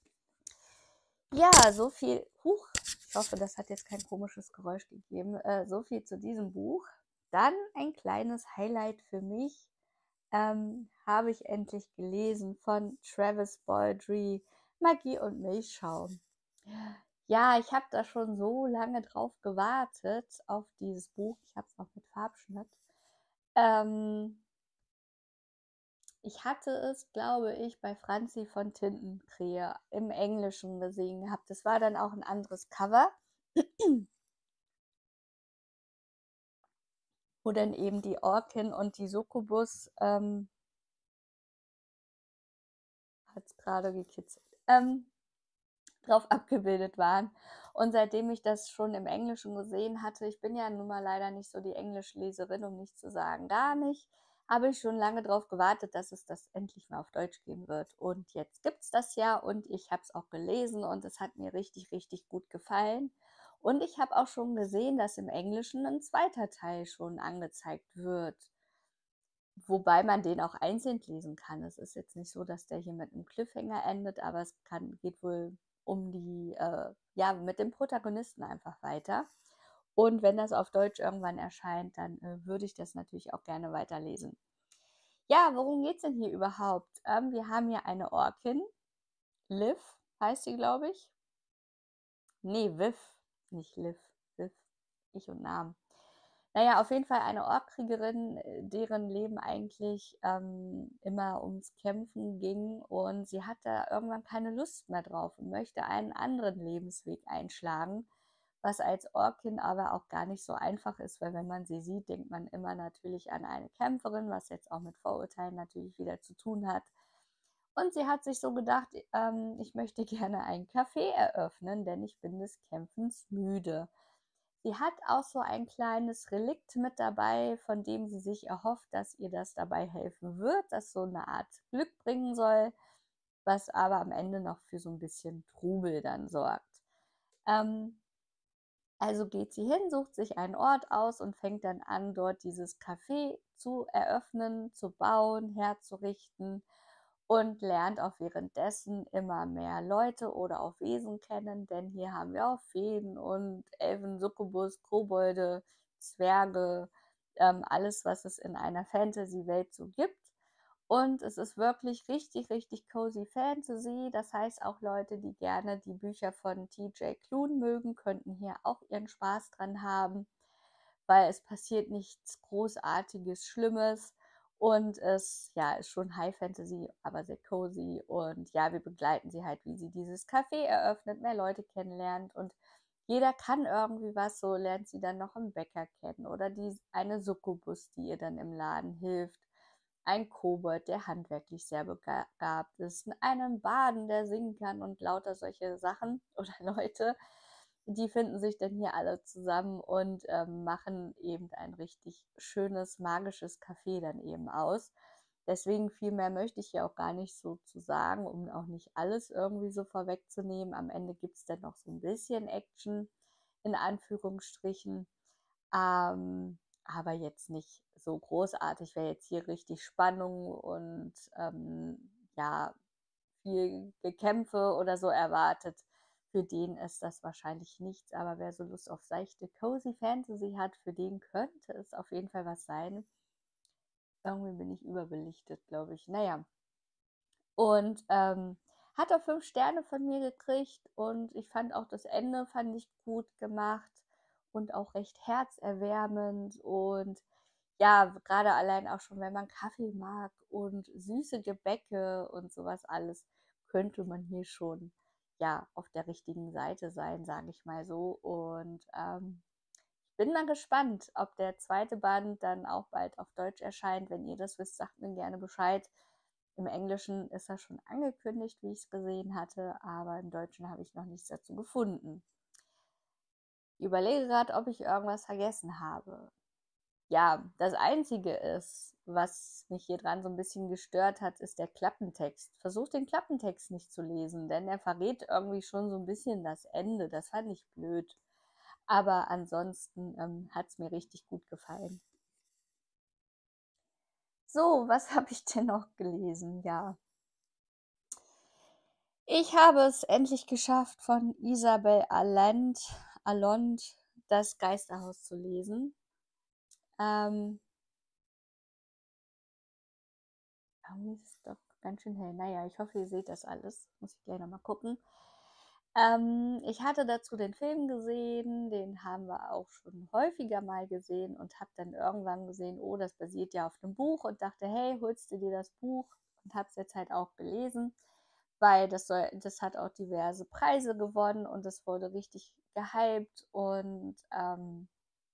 Ja, so viel. Huch, ich hoffe, das hat jetzt kein komisches Geräusch gegeben. Äh, so viel zu diesem Buch. Dann ein kleines Highlight für mich. Ähm, habe ich endlich gelesen von Travis Baldree, Magie und Milchschaum. Ja, ich habe da schon so lange drauf gewartet, auf dieses Buch. Ich habe es noch mit Farbschnitt. Ähm, ich hatte es, glaube ich, bei Franzi von Tintenkrähe im Englischen gesehen gehabt. Das war dann auch ein anderes Cover, wo dann eben die Orkin und die Succubus, ähm, hat es gerade gekitzelt, ähm, drauf abgebildet waren. Und seitdem ich das schon im Englischen gesehen hatte, ich bin ja nun mal leider nicht so die Englischleserin, um nicht zu sagen gar nicht, habe ich schon lange darauf gewartet, dass es das endlich mal auf Deutsch geben wird. Und jetzt gibt es das ja und ich habe es auch gelesen und es hat mir richtig, richtig gut gefallen. Und ich habe auch schon gesehen, dass im Englischen ein zweiter Teil schon angezeigt wird. Wobei man den auch einzeln lesen kann. Es ist jetzt nicht so, dass der hier mit einem Cliffhanger endet, aber es kann, geht wohl um die, äh, ja, mit dem Protagonisten einfach weiter. Und wenn das auf Deutsch irgendwann erscheint, dann äh, würde ich das natürlich auch gerne weiterlesen. Ja, worum geht es denn hier überhaupt? Ähm, wir haben hier eine Orkin, Liv heißt sie, glaube ich. Nee, Viv, nicht Liv, Viv, ich und Namen. Naja, auf jeden Fall eine Orkkriegerin, äh, deren Leben eigentlich ähm, immer ums Kämpfen ging und sie hat da irgendwann keine Lust mehr drauf und möchte einen anderen Lebensweg einschlagen, was als Orkin aber auch gar nicht so einfach ist, weil wenn man sie sieht, denkt man immer natürlich an eine Kämpferin, was jetzt auch mit Vorurteilen natürlich wieder zu tun hat. Und sie hat sich so gedacht, ähm, ich möchte gerne ein Café eröffnen, denn ich bin des Kämpfens müde. Sie hat auch so ein kleines Relikt mit dabei, von dem sie sich erhofft, dass ihr das dabei helfen wird, das so eine Art Glück bringen soll, was aber am Ende noch für so ein bisschen Trubel dann sorgt. Ähm, also geht sie hin, sucht sich einen Ort aus und fängt dann an, dort dieses Café zu eröffnen, zu bauen, herzurichten. und lernt auch währenddessen immer mehr Leute oder auch Wesen kennen, denn hier haben wir auch Feen und Elfen, Succubus, Kobolde, Zwerge, ähm, alles, was es in einer Fantasy-Welt so gibt. Und es ist wirklich richtig, richtig cozy Fantasy. Das heißt, auch Leute, die gerne die Bücher von T J Klune mögen, könnten hier auch ihren Spaß dran haben, weil es passiert nichts Großartiges, Schlimmes. Und es ja, ist schon High Fantasy, aber sehr cozy. Und ja, wir begleiten sie halt, wie sie dieses Café eröffnet, mehr Leute kennenlernt. Und jeder kann irgendwie was, so lernt sie dann noch einen Bäcker kennen oder die, eine Succubus, die ihr dann im Laden hilft. Ein Kobold, der handwerklich sehr begabt ist, einen Baden, der singen kann und lauter solche Sachen oder Leute, die finden sich dann hier alle zusammen und ähm, machen eben ein richtig schönes, magisches Café dann eben aus. Deswegen viel mehr möchte ich hier auch gar nicht so zu sagen, um auch nicht alles irgendwie so vorwegzunehmen. Am Ende gibt es dann noch so ein bisschen Action, in Anführungsstrichen. Ähm, aber jetzt nicht so großartig, wer jetzt hier richtig Spannung und ähm, ja, viel Gekämpfe oder so erwartet, für den ist das wahrscheinlich nichts. Aber wer so Lust auf seichte, cozy Fantasy hat, für den könnte es auf jeden Fall was sein. Irgendwie bin ich überbelichtet, glaube ich. Naja, und ähm, hat auch fünf Sterne von mir gekriegt und ich fand auch das Ende fand ich gut gemacht und auch recht herzerwärmend und ja, gerade allein auch schon, wenn man Kaffee mag und süße Gebäcke und sowas alles, könnte man hier schon ja auf der richtigen Seite sein, sage ich mal so. Und ähm, ich bin mal gespannt, ob der zweite Band dann auch bald auf Deutsch erscheint. Wenn ihr das wisst, sagt mir gerne Bescheid. Im Englischen ist er schon angekündigt, wie ich es gesehen hatte, aber im Deutschen habe ich noch nichts dazu gefunden. Ich überlege gerade, ob ich irgendwas vergessen habe. Ja, das Einzige ist, was mich hier dran so ein bisschen gestört hat, ist der Klappentext. Versucht den Klappentext nicht zu lesen, denn er verrät irgendwie schon so ein bisschen das Ende. Das fand ich blöd. Aber ansonsten ähm, hat es mir richtig gut gefallen. So, was habe ich denn noch gelesen? Ja, ich habe es endlich geschafft, von Isabel Allende, Allende das Geisterhaus zu lesen. Ähm, irgendwie ist es doch ganz schön hell. Naja, ich hoffe, ihr seht das alles. Muss ich gleich nochmal gucken. Ähm, ich hatte dazu den Film gesehen, den haben wir auch schon häufiger mal gesehen und habe dann irgendwann gesehen, oh, das basiert ja auf einem Buch und dachte, hey, holst du dir das Buch und habe es jetzt halt auch gelesen, weil das soll, das hat auch diverse Preise gewonnen und es wurde richtig gehypt und ähm,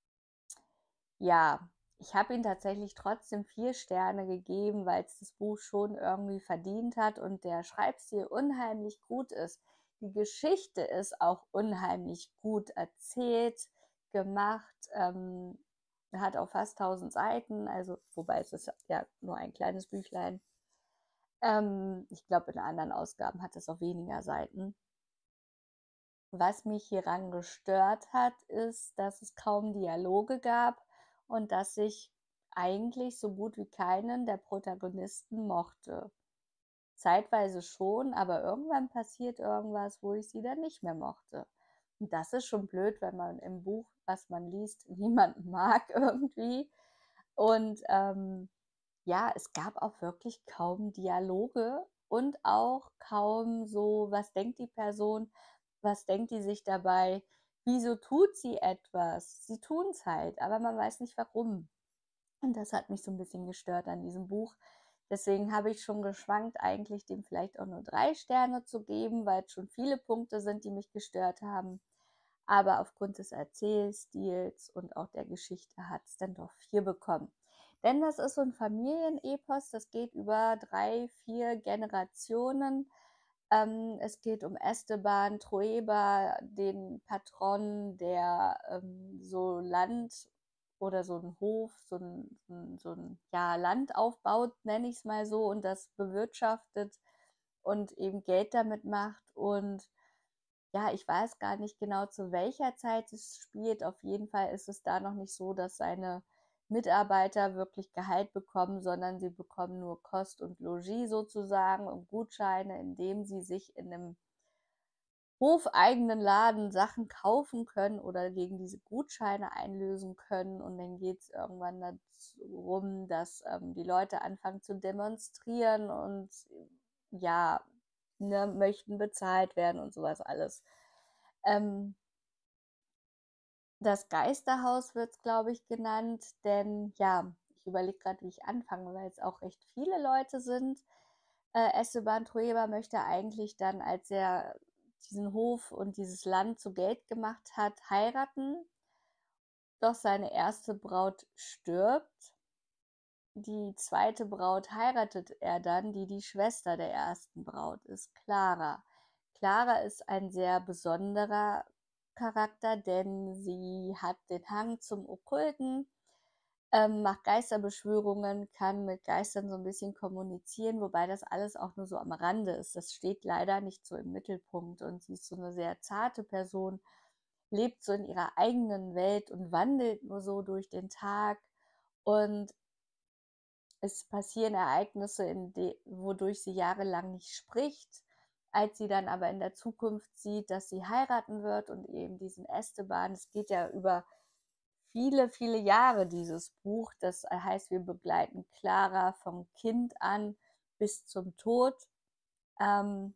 ja, ich habe ihm tatsächlich trotzdem vier Sterne gegeben, weil es das Buch schon irgendwie verdient hat und der Schreibstil unheimlich gut ist. Die Geschichte ist auch unheimlich gut erzählt, gemacht, ähm, hat auch fast tausend Seiten, also wobei es ist ja nur ein kleines Büchlein. Ähm, ich glaube, in anderen Ausgaben hat es auch weniger Seiten. Was mich hieran gestört hat, ist, dass es kaum Dialoge gab und dass ich eigentlich so gut wie keinen der Protagonisten mochte. Zeitweise schon, aber irgendwann passiert irgendwas, wo ich sie dann nicht mehr mochte. Und das ist schon blöd, wenn man im Buch, was man liest, niemanden mag irgendwie. Und ähm, ja, es gab auch wirklich kaum Dialoge und auch kaum so, was denkt die Person, was denkt die sich dabei, wieso tut sie etwas? Sie tun es halt, aber man weiß nicht warum. Und das hat mich so ein bisschen gestört an diesem Buch. Deswegen habe ich schon geschwankt, eigentlich dem vielleicht auch nur drei Sterne zu geben, weil es schon viele Punkte sind, die mich gestört haben. Aber aufgrund des Erzählstils und auch der Geschichte hat es dann doch vier bekommen. Denn das ist so ein Familienepos, das geht über drei, vier Generationen. Ähm, es geht um Esteban Trueba, den Patron, der ähm, so Land oder so einen Hof, so ein, so ein, so ein ja, Land aufbaut, nenne ich es mal so, und das bewirtschaftet und eben Geld damit macht. Und ja, ich weiß gar nicht genau, zu welcher Zeit es spielt. Auf jeden Fall ist es da noch nicht so, dass seine Mitarbeiter wirklich Gehalt bekommen, sondern sie bekommen nur Kost und Logis sozusagen und Gutscheine, indem sie sich in einem hofeigenen Laden Sachen kaufen können oder gegen diese Gutscheine einlösen können. Und dann geht es irgendwann darum, dass ähm, die Leute anfangen zu demonstrieren und ja, ne, möchten bezahlt werden und sowas alles. Ähm, das Geisterhaus wird es, glaube ich, genannt, denn ja, ich überlege gerade, wie ich anfange, weil es auch recht viele Leute sind. Äh, Esteban Trueba möchte eigentlich dann, als er diesen Hof und dieses Land zu Geld gemacht hat, heiraten. Doch seine erste Braut stirbt. Die zweite Braut heiratet er dann, die die Schwester der ersten Braut ist, Clara. Clara ist ein sehr besonderer Charakter, denn sie hat den Hang zum Okkulten, ähm, macht Geisterbeschwörungen, kann mit Geistern so ein bisschen kommunizieren, wobei das alles auch nur so am Rande ist. Das steht leider nicht so im Mittelpunkt und sie ist so eine sehr zarte Person, lebt so in ihrer eigenen Welt und wandelt nur so durch den Tag und es passieren Ereignisse, in de wodurch sie jahrelang nicht spricht. Als sie dann aber in der Zukunft sieht, dass sie heiraten wird und eben diesen Esteban, es geht ja über viele, viele Jahre, dieses Buch. Das heißt, wir begleiten Clara vom Kind an bis zum Tod. Ähm,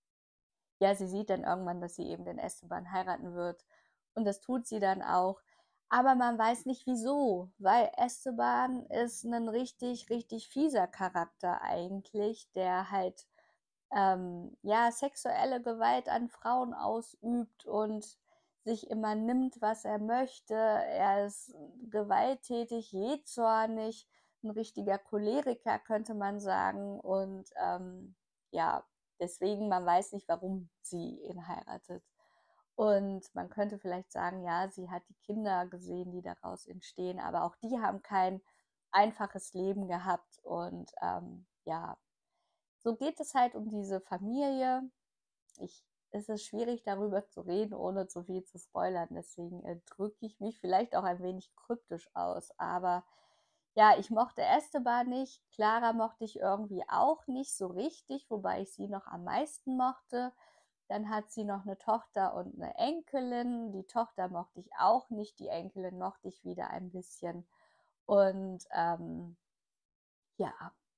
ja, sie sieht dann irgendwann, dass sie eben den Esteban heiraten wird. Und das tut sie dann auch. Aber man weiß nicht wieso, weil Esteban ist ein richtig, richtig fieser Charakter eigentlich, der halt ähm, ja, sexuelle Gewalt an Frauen ausübt und sich immer nimmt, was er möchte. Er ist gewalttätig, jähzornig, ein richtiger Choleriker, könnte man sagen. Und ähm, ja, deswegen, man weiß nicht, warum sie ihn heiratet. Und man könnte vielleicht sagen, ja, sie hat die Kinder gesehen, die daraus entstehen, aber auch die haben kein einfaches Leben gehabt. Und ähm, ja, so geht es halt um diese Familie. Ich, es ist schwierig, darüber zu reden, ohne zu viel zu spoilern. Deswegen äh, drücke ich mich vielleicht auch ein wenig kryptisch aus. Aber ja, ich mochte Esteban nicht. Clara mochte ich irgendwie auch nicht so richtig, wobei ich sie noch am meisten mochte. Dann hat sie noch eine Tochter und eine Enkelin. Die Tochter mochte ich auch nicht. Die Enkelin mochte ich wieder ein bisschen. Und ähm, ja,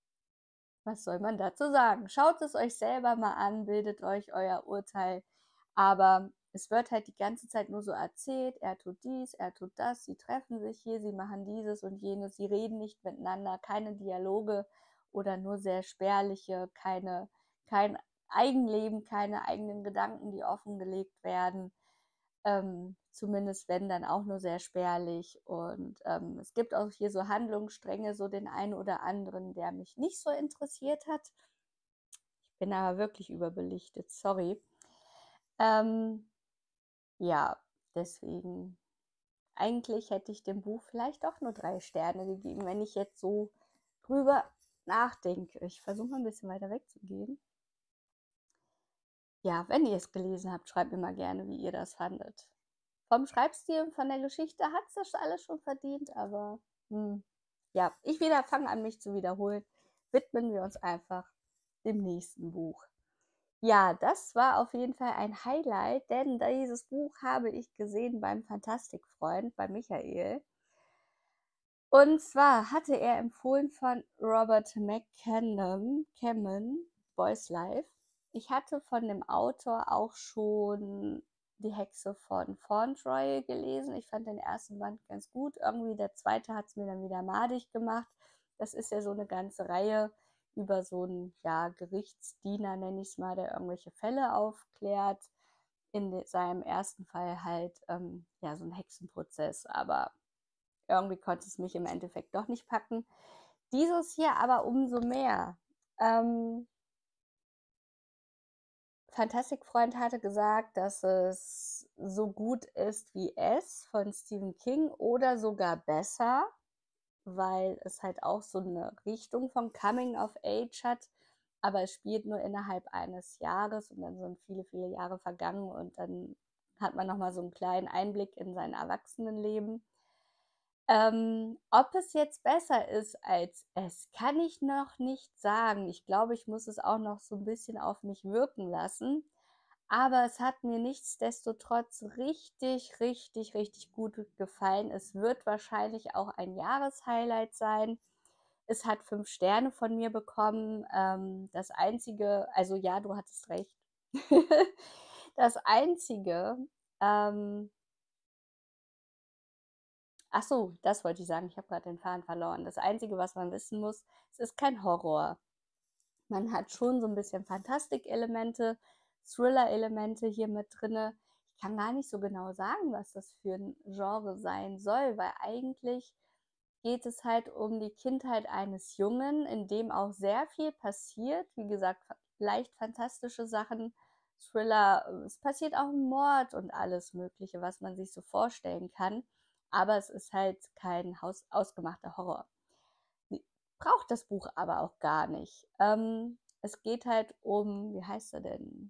was soll man dazu sagen? Schaut es euch selber mal an, bildet euch euer Urteil. Aber es wird halt die ganze Zeit nur so erzählt, er tut dies, er tut das, sie treffen sich hier, sie machen dieses und jenes, sie reden nicht miteinander, keine Dialoge oder nur sehr spärliche, keine, kein Eigenleben, keine eigenen Gedanken, die offengelegt werden. Ähm, zumindest wenn, dann auch nur sehr spärlich. Und ähm, es gibt auch hier so Handlungsstränge, so den einen oder anderen, der mich nicht so interessiert hat. Ich bin aber wirklich überbelichtet, sorry. Ähm, ja, deswegen, eigentlich hätte ich dem Buch vielleicht doch nur drei Sterne gegeben, wenn ich jetzt so drüber nachdenke. Ich versuche mal ein bisschen weiter wegzugehen. Ja, wenn ihr es gelesen habt, schreibt mir mal gerne, wie ihr das fandet. Vom Schreibstil und von der Geschichte hat es das alles schon verdient, aber hm, ja, ich wieder fange an, mich zu wiederholen. Widmen wir uns einfach dem nächsten Buch. Ja, das war auf jeden Fall ein Highlight, denn dieses Buch habe ich gesehen beim Fantastikfreund, bei Michael. Und zwar hatte er empfohlen von Robert McCammon, Cammon, Boys Life. Ich hatte von dem Autor auch schon Die Hexe von Fauntleroy gelesen. Ich fand den ersten Band ganz gut. Irgendwie der zweite hat es mir dann wieder madig gemacht. Das ist ja so eine ganze Reihe über so einen ja, Gerichtsdiener, nenne ich es mal, der irgendwelche Fälle aufklärt. In seinem ersten Fall halt ähm, ja so ein Hexenprozess, aber irgendwie konnte es mich im Endeffekt doch nicht packen. Dieses hier aber umso mehr. Ähm, Fantastikfreund hatte gesagt, dass es so gut ist wie es von Stephen King oder sogar besser, weil es halt auch so eine Richtung von Coming of Age hat, aber es spielt nur innerhalb eines Jahres und dann sind viele, viele Jahre vergangen und dann hat man nochmal so einen kleinen Einblick in sein Erwachsenenleben. Ähm, ob es jetzt besser ist als es, kann ich noch nicht sagen. Ich glaube, ich muss es auch noch so 'n bisschen auf mich wirken lassen, aber es hat mir nichtsdestotrotz richtig, richtig, richtig gut gefallen. Es wird wahrscheinlich auch ein Jahreshighlight sein. Es hat fünf Sterne von mir bekommen. Ähm, das Einzige also ja, du hattest recht. Das Einzige, ähm ach so, das wollte ich sagen. Ich habe grad den Faden verloren. Das Einzige, was man wissen muss, es ist kein Horror. Man hat schon so 'n bisschen Fantastikelemente, Thriller-Elemente hier mit drinne. Ich kann gar nicht so genau sagen, was das für 'n Genre sein soll, weil eigentlich geht es halt um die Kindheit eines Jungen, in dem auch sehr viel passiert. Wie gesagt, fa leicht fantastische Sachen, Thriller, äh, es passiert auch 'n Mord und alles Mögliche, was man sich so vorstellen kann, aber es ist halt kein haus ausgemachter Horror. J braucht das Buch aber auch gar nicht. Ähm, es geht halt um wie heißt er denn?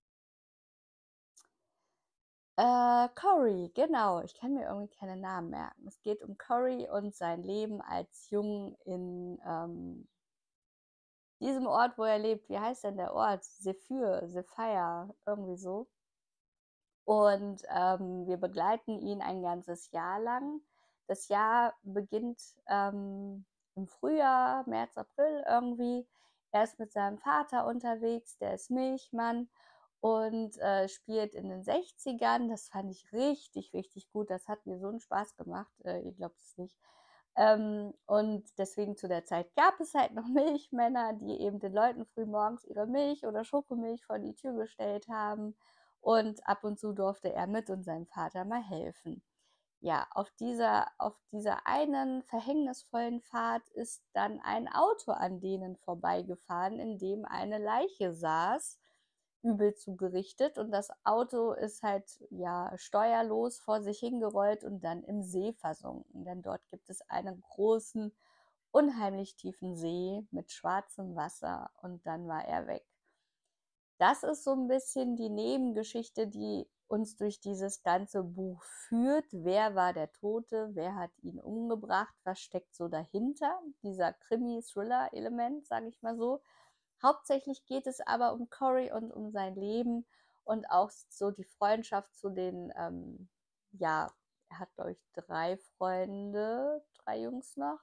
Äh, Corey, genau. Ich kann mir irgendwie keine Namen merken. Es geht um Corey und sein Leben als Jungen in, ähm diesem Ort, wo er lebt. Wie heißt denn der Ort? Zephyr, Zephyrr, irgendwie so. Und, ähm, wir begleiten ihn ein ganzes Jahr lang. Das Jahr beginnt, ähm, im Frühjahr, März, April irgendwie. Er ist mit seinem Vater unterwegs, der ist Milchmann und, äh, spielt in den Sechzigern. Das fand ich richtig, richtig gut. Das hat mir so 'n Spaß gemacht, äh, ihr glaubt es nicht. Ähm, und deswegen zu der Zeit gab es halt noch Milchmänner, die eben den Leuten frühmorgens ihre Milch oder Schokomilch vor die Tür gestellt haben. Und ab und zu durfte er mit und seinem Vater mal helfen. Ja, auf dieser auf dieser einen verhängnisvollen Fahrt ist dann ein Auto an denen vorbeigefahren, in dem eine Leiche saß, übel zugerichtet. Und das Auto ist halt, ja, steuerlos vor sich hingerollt und dann im See versunken, denn dort gibt es einen großen, unheimlich tiefen See mit schwarzem Wasser und dann war er weg. Das ist so 'n bisschen die Nebengeschichte, die uns durch dieses ganze Buch führt. Wer war der Tote? Wer hat ihn umgebracht? Was steckt so dahinter? Dieser Krimi-Thriller-Element, sage ich mal so. Hauptsächlich geht es aber um Corey und um sein Leben und auch s so die Freundschaft zu den, ähm ja, er hat, glaube ich, drei Freunde, drei Jungs noch.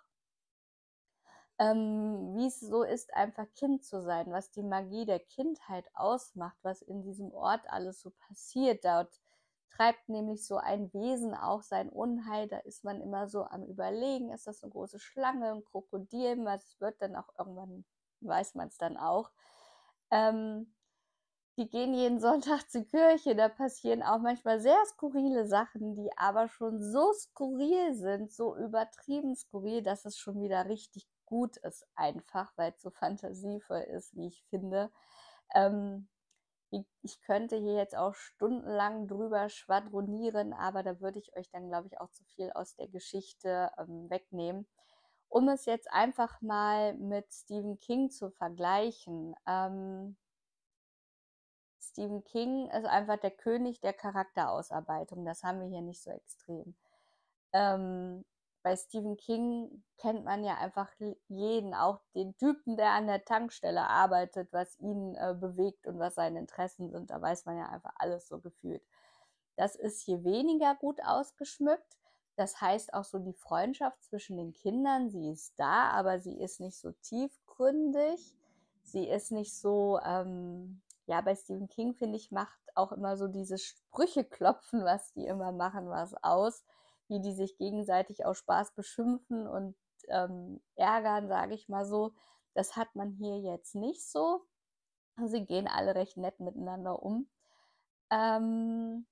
Ähm, wie's so ist, einfach Kind zu sein, was die Magie der Kindheit ausmacht, was in diesem Ort alles so passiert. Dort treibt nämlich so ein Wesen auch sein Unheil. Da ist man immer so am Überlegen: „Ist das 'ne große Schlange, 'n Krokodil?“ Was wird dann auch irgendwann weiß man's dann auch. Ähm, die gehen jeden Sonntag zur Kirche, da passieren auch manchmal sehr skurrile Sachen, die aber schon so skurril sind, so übertrieben skurril, dass es schon wieder richtig gut ist einfach, weil's so fantasievoll ist, wie ich finde. Ähm, i ich könnte hier jetzt auch stundenlang drüber schwadronieren, aber da würde ich euch dann, glaube ich, auch zu viel aus der Geschichte, ähm, wegnehmen. Um es jetzt einfach mal mit Stephen King zu vergleichen, ähm Stephen King ist einfach der König der Charakterausarbeitung. Das haben wir hier nicht so extrem. Ähm, bei Stephen King kennt man ja einfach l jeden, auch den Typen, der an der Tankstelle arbeitet, was ihn, äh, bewegt und was seine Interessen sind. Da weiß man ja einfach alles so gefühlt. Das ist hier weniger gut ausgeschmückt. Das heißt auch so die Freundschaft zwischen den Kindern, sie ist da, aber sie ist nicht so tiefgründig. Sie ist nicht so, ähm ja, bei Stephen King, finde ich, macht auch immer so dieses Sprücheklopfen, was die immer machen, was aus, wie die sich gegenseitig aus Spaß beschimpfen und, ähm, ärgern, sage ich mal so. Das hat man hier jetzt nicht so. Sie gehen alle recht nett miteinander um. Ähm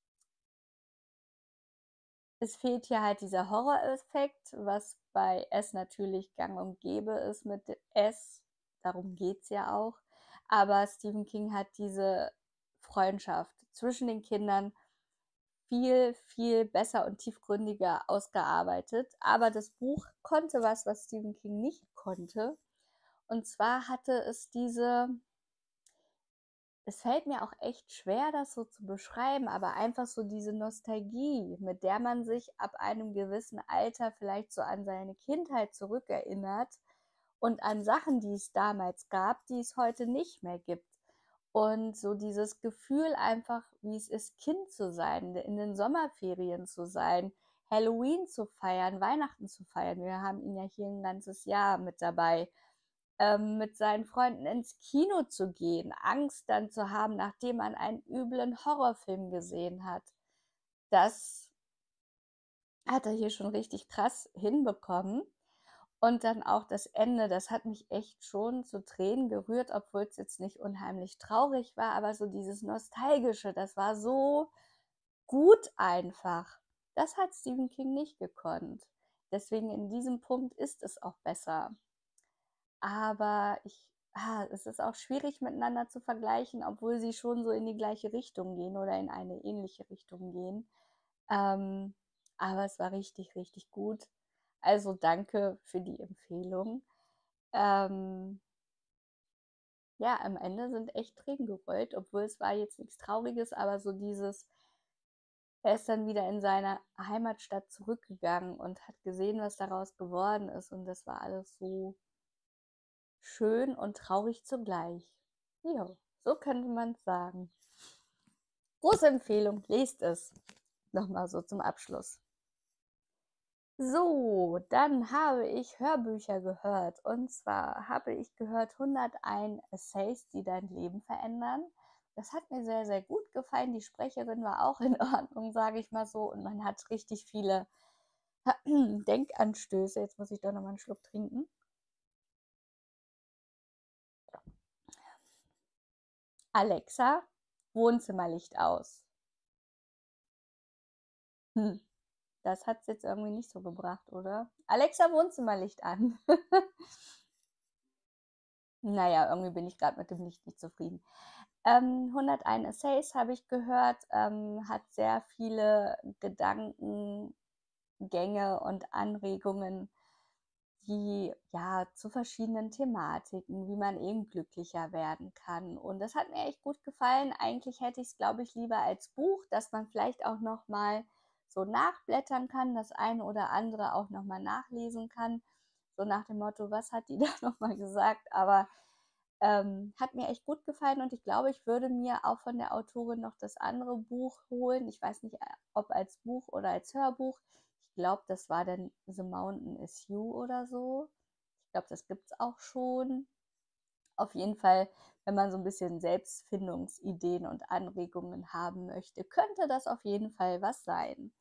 es fehlt hier halt dieser Horror-Effekt, was bei S natürlich gang und gäbe ist mit S. Darum geht's ja auch. Aber Stephen King hat diese Freundschaft zwischen den Kindern viel, viel besser und tiefgründiger ausgearbeitet. Aber das Buch konnte was, was Stephen King nicht konnte. Und zwar hatte es diese es fällt mir auch echt schwer, das so zu beschreiben, aber einfach so diese Nostalgie, mit der man sich ab einem gewissen Alter vielleicht so an seine Kindheit zurückerinnert und an Sachen, die es damals gab, die es heute nicht mehr gibt. Und so dieses Gefühl einfach, wie es ist, Kind zu sein, in den Sommerferien zu sein, Halloween zu feiern, Weihnachten zu feiern. Wir haben ihn ja hier ein ganzes Jahr mit dabei. Ähm, mit seinen Freunden ins Kino zu gehen, Angst dann zu haben, nachdem man einen üblen Horrorfilm gesehen hat. Das hat er hier schon richtig krass hinbekommen. Und dann auch das Ende, das hat mich echt schon zu Tränen gerührt, obwohl es jetzt nicht unheimlich traurig war, aber so dieses Nostalgische, das war so gut einfach. Das hat Stephen King nicht gekonnt. Deswegen in diesem Punkt ist es auch besser. Aber ich, ah, es ist auch schwierig miteinander zu vergleichen, obwohl sie schon so in die gleiche Richtung gehen oder in eine ähnliche Richtung gehen. Ähm, aber es war richtig, richtig gut. Also danke für die Empfehlung. Ähm, ja, am Ende sind echt Tränen gerollt, obwohl es war jetzt nichts Trauriges, aber so dieses, er ist dann wieder in seine Heimatstadt zurückgegangen und hat gesehen, was daraus geworden ist. Und das war alles so schön und traurig zugleich. Ja, so könnte man es sagen. Große Empfehlung, lest es. Nochmal so zum Abschluss. So, dann habe ich Hörbücher gehört. Und zwar habe ich gehört hunderteins Essays, die dein Leben verändern. Das hat mir sehr, sehr gut gefallen. Die Sprecherin war auch in Ordnung, sage ich mal so. Und man hat richtig viele Denkanstöße. Jetzt muss ich doch noch mal einen Schluck trinken. Alexa, Wohnzimmerlicht aus. Hm, das hat es jetzt irgendwie nicht so gebracht, oder? Alexa, Wohnzimmerlicht an. Naja, irgendwie bin ich gerade mit dem Licht nicht zufrieden. Ähm, hunderteins Essays habe ich gehört, ähm, hat sehr viele Gedankengänge und Anregungen, die ja zu verschiedenen Thematiken, wie man eben glücklicher werden kann. Und das hat mir echt gut gefallen. Eigentlich hätte ich es, glaube ich, lieber als Buch, dass man vielleicht auch noch mal so nachblättern kann, das eine oder andere auch noch mal nachlesen kann. So nach dem Motto, was hat die da noch mal gesagt? Aber ähm, hat mir echt gut gefallen und ich glaube, ich würde mir auch von der Autorin noch das andere Buch holen. Ich weiß nicht, ob als Buch oder als Hörbuch. Ich glaube, das war dann The Mountain is You oder so. Ich glaube, das gibt es auch schon. Auf jeden Fall, wenn man so ein bisschen Selbstfindungsideen und Anregungen haben möchte, könnte das auf jeden Fall was sein.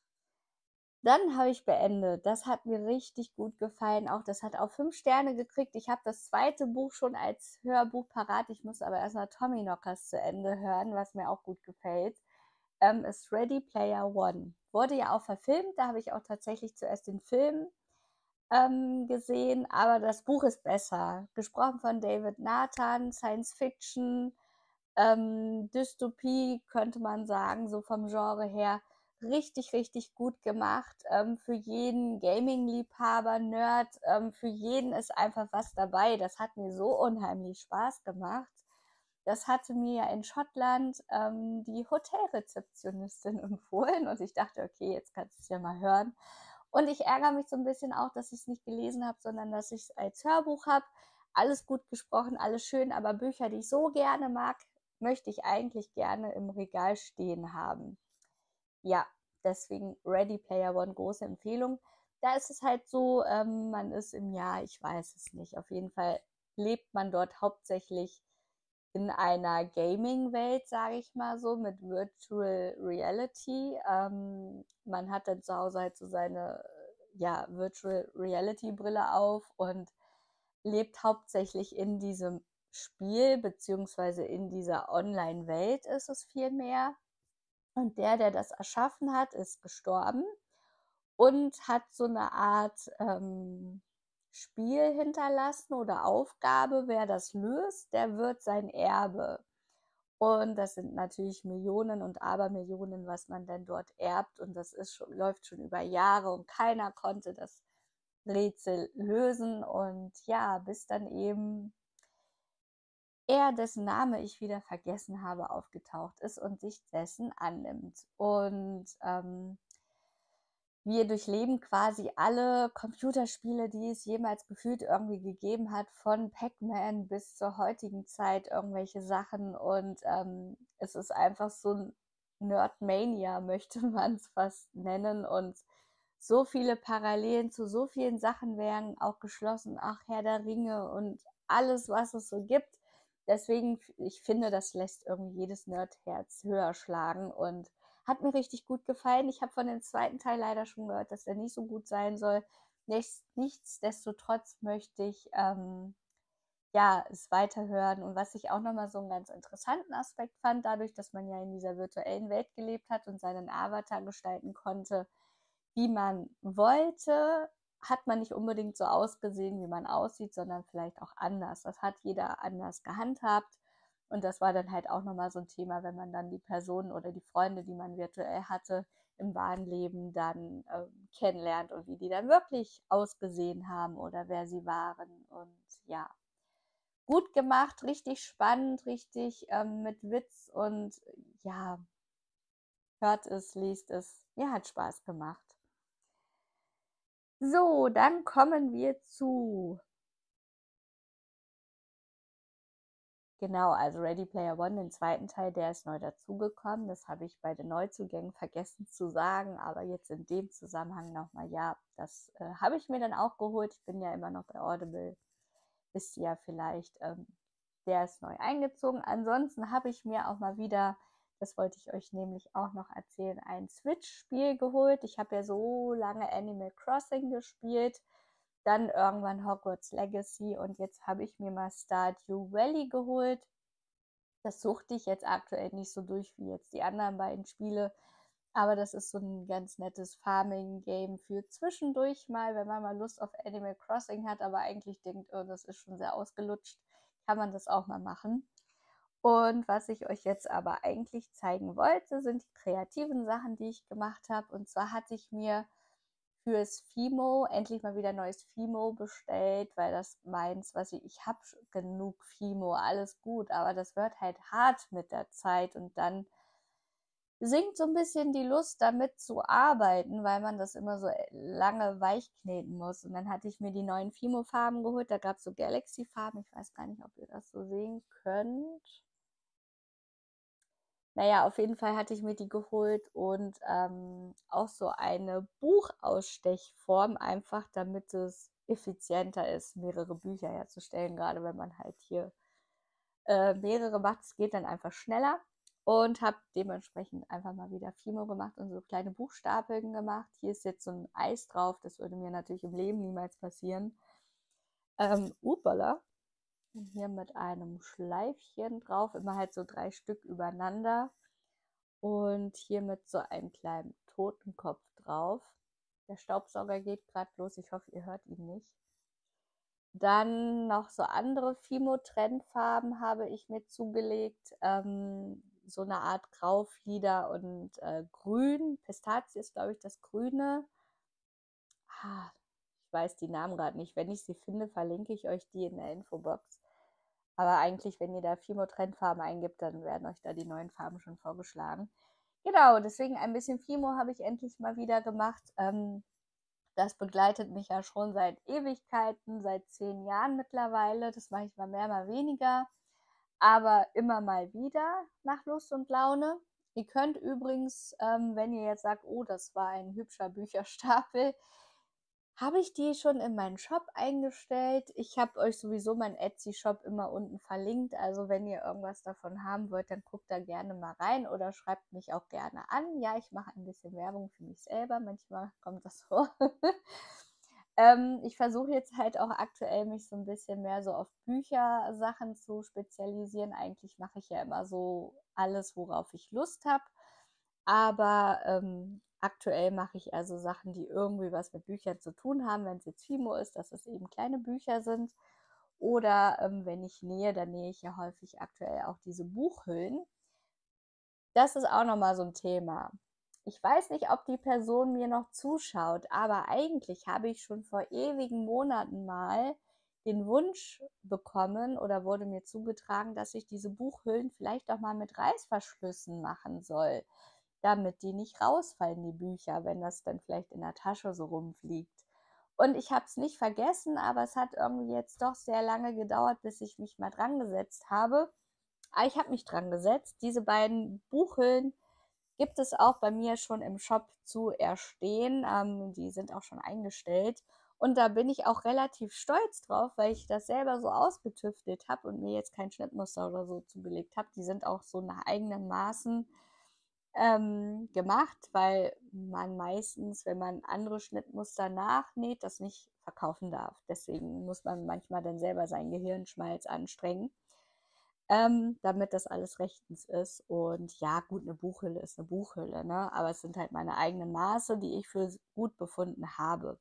Dann habe ich beendet. Das hat mir richtig gut gefallen. Auch das hat auch fünf Sterne gekriegt. Ich habe das zweite Buch schon als Hörbuch parat. Ich muss aber erstmal Tommyknockers zu Ende hören, was mir auch gut gefällt. Ähm, ist Ready Player One. Wurde ja auch verfilmt. Da habe ich auch tatsächlich zuerst den Film ähm, gesehen, aber das Buch ist besser. Gesprochen von David Nathan, Science Fiction, ähm, Dystopie könnte man sagen, so vom Genre her. Richtig, richtig gut gemacht. Ähm, für jeden Gaming-Liebhaber, Nerd, ähm, für jeden ist einfach was dabei. Das hat mir so unheimlich Spaß gemacht. Das hatte mir ja in Schottland ähm, die Hotelrezeptionistin empfohlen und ich dachte, okay, jetzt kannst du es ja mal hören. Und ich ärgere mich so ein bisschen auch, dass ich es nicht gelesen habe, sondern dass ich es als Hörbuch habe. Alles gut gesprochen, alles schön, aber Bücher, die ich so gerne mag, möchte ich eigentlich gerne im Regal stehen haben. Ja, deswegen Ready Player One, große Empfehlung. Da ist es halt so, ähm, man ist im Jahr, ich weiß es nicht, auf jeden Fall lebt man dort hauptsächlich in einer Gaming-Welt, sage ich mal so, mit Virtual Reality. Ähm, man hat dann zu Hause halt so seine ja, Virtual Reality-Brille auf und lebt hauptsächlich in diesem Spiel, beziehungsweise in dieser Online-Welt ist es vielmehr. Und der, der das erschaffen hat, ist gestorben und hat so eine Art ähm, Spiel hinterlassen oder Aufgabe. Wer das löst, der wird sein Erbe. Und das sind natürlich Millionen und Abermillionen, was man denn dort erbt. Und das ist schon, läuft schon über Jahre und keiner konnte das Rätsel lösen. Und ja, bis dann eben er, dessen Name ich wieder vergessen habe, aufgetaucht ist und sich dessen annimmt. Und ähm, wir durchleben quasi alle Computerspiele, die es jemals gefühlt irgendwie gegeben hat, von Pac-Man bis zur heutigen Zeit irgendwelche Sachen. Und ähm, es ist einfach so ein Nerdmania, möchte man es fast nennen. Und so viele Parallelen zu so vielen Sachen werden auch geschlossen. Ach, Herr der Ringe und alles, was es so gibt. Deswegen, ich finde, das lässt irgendwie jedes Nerdherz höher schlagen und hat mir richtig gut gefallen. Ich habe von dem zweiten Teil leider schon gehört, dass der nicht so gut sein soll. Nichts, nichtsdestotrotz möchte ich ähm, ja, es weiterhören. Und was ich auch nochmal so einen ganz interessanten Aspekt fand, dadurch, dass man ja in dieser virtuellen Welt gelebt hat und seinen Avatar gestalten konnte, wie man wollte, hat man nicht unbedingt so ausgesehen, wie man aussieht, sondern vielleicht auch anders. Das hat jeder anders gehandhabt. Und das war dann halt auch nochmal so ein Thema, wenn man dann die Personen oder die Freunde, die man virtuell hatte, im wahren Leben dann ähm, kennenlernt und wie die dann wirklich ausgesehen haben oder wer sie waren. Und ja, gut gemacht, richtig spannend, richtig ähm, mit Witz und ja, hört es, liest es. Mir hat Spaß gemacht. So, dann kommen wir zu, genau, also Ready Player One, den zweiten Teil, der ist neu dazugekommen. Das habe ich bei den Neuzugängen vergessen zu sagen, aber jetzt in dem Zusammenhang nochmal, ja, das äh, habe ich mir dann auch geholt. Ich bin ja immer noch bei Audible, wisst ihr ja vielleicht, ähm, der ist neu eingezogen. Ansonsten habe ich mir auch mal wieder, das wollte ich euch nämlich auch noch erzählen, ein Switch-Spiel geholt. Ich habe ja so lange Animal Crossing gespielt, dann irgendwann Hogwarts Legacy und jetzt habe ich mir mal Stardew Valley geholt. Das suchte ich jetzt aktuell nicht so durch wie jetzt die anderen beiden Spiele, aber das ist so ein ganz nettes Farming-Game für zwischendurch mal, wenn man mal Lust auf Animal Crossing hat, aber eigentlich denkt, oh, das ist schon sehr ausgelutscht, kann man das auch mal machen. Und was ich euch jetzt aber eigentlich zeigen wollte, sind die kreativen Sachen, die ich gemacht habe. Und zwar hatte ich mir fürs Fimo endlich mal wieder neues Fimo bestellt, weil das meins, was ich, ich habe genug Fimo, alles gut, aber das wird halt hart mit der Zeit und dann sinkt so ein bisschen die Lust, damit zu arbeiten, weil man das immer so lange weich kneten muss. Und dann hatte ich mir die neuen Fimo-Farben geholt. Da gab es so Galaxy-Farben. Ich weiß gar nicht, ob ihr das so sehen könnt. Naja, auf jeden Fall hatte ich mir die geholt und ähm, auch so eine Buchausstechform, einfach damit es effizienter ist, mehrere Bücher herzustellen, gerade wenn man halt hier äh, mehrere macht, es geht dann einfach schneller und habe dementsprechend einfach mal wieder Fimo gemacht und so kleine Buchstapeln gemacht. Hier ist jetzt so ein Eis drauf, das würde mir natürlich im Leben niemals passieren. Ähm, upala. Und hier mit einem Schleifchen drauf, immer halt so drei Stück übereinander. Und hier mit so einem kleinen Totenkopf drauf. Der Staubsauger geht gerade los, ich hoffe, ihr hört ihn nicht. Dann noch so andere Fimo-Trendfarben habe ich mir zugelegt. Ähm, so eine Art Grauflieder und äh, Grün. Pistazie ist, glaube ich, das Grüne. Ah, ich weiß die Namen gerade nicht. Wenn ich sie finde, verlinke ich euch die in der Infobox. Aber eigentlich, wenn ihr da Fimo-Trendfarben eingibt, dann werden euch da die neuen Farben schon vorgeschlagen. Genau, deswegen ein bisschen Fimo habe ich endlich mal wieder gemacht. Ähm, das begleitet mich ja schon seit Ewigkeiten, seit zehn Jahren mittlerweile. Das mache ich mal mehr, mal weniger, aber immer mal wieder nach Lust und Laune. Ihr könnt übrigens, ähm, wenn ihr jetzt sagt, oh, das war ein hübscher Bücherstapel, habe ich die schon in meinen Shop eingestellt. Ich habe euch sowieso meinen Etsy-Shop immer unten verlinkt. Also wenn ihr irgendwas davon haben wollt, dann guckt da gerne mal rein oder schreibt mich auch gerne an. Ja, ich mache ein bisschen Werbung für mich selber. Manchmal kommt das vor. ähm, ich versuche jetzt halt auch aktuell mich so ein bisschen mehr so auf Büchersachen zu spezialisieren. Eigentlich mache ich ja immer so alles, worauf ich Lust habe. Aber ähm, aktuell mache ich also Sachen, die irgendwie was mit Büchern zu tun haben. Wenn es jetzt Fimo ist, dass es eben kleine Bücher sind. Oder ähm, wenn ich nähe, dann nähe ich ja häufig aktuell auch diese Buchhüllen. Das ist auch nochmal so ein Thema. Ich weiß nicht, ob die Person mir noch zuschaut, aber eigentlich habe ich schon vor ewigen Monaten mal den Wunsch bekommen oder wurde mir zugetragen, dass ich diese Buchhüllen vielleicht auch mal mit Reißverschlüssen machen soll, damit die nicht rausfallen, die Bücher, wenn das dann vielleicht in der Tasche so rumfliegt. Und ich habe es nicht vergessen, aber es hat irgendwie jetzt doch sehr lange gedauert, bis ich mich mal dran gesetzt habe. Aber ich habe mich dran gesetzt. Diese beiden Buchhüllen gibt es auch bei mir schon im Shop zu erstehen. Ähm, die sind auch schon eingestellt. Und da bin ich auch relativ stolz drauf, weil ich das selber so ausgetüftelt habe und mir jetzt kein Schnittmuster oder so zugelegt habe. Die sind auch so nach eigenen Maßen ähm, gemacht, weil man meistens, wenn man andere Schnittmuster nachnäht, das nicht verkaufen darf. Deswegen muss man manchmal dann selber seinen Gehirnschmalz anstrengen, ähm, damit das alles rechtens ist. Und ja, gut, eine Buchhülle ist eine Buchhülle, ne? Aber es sind halt meine eigenen Maße, die ich für gut befunden habe.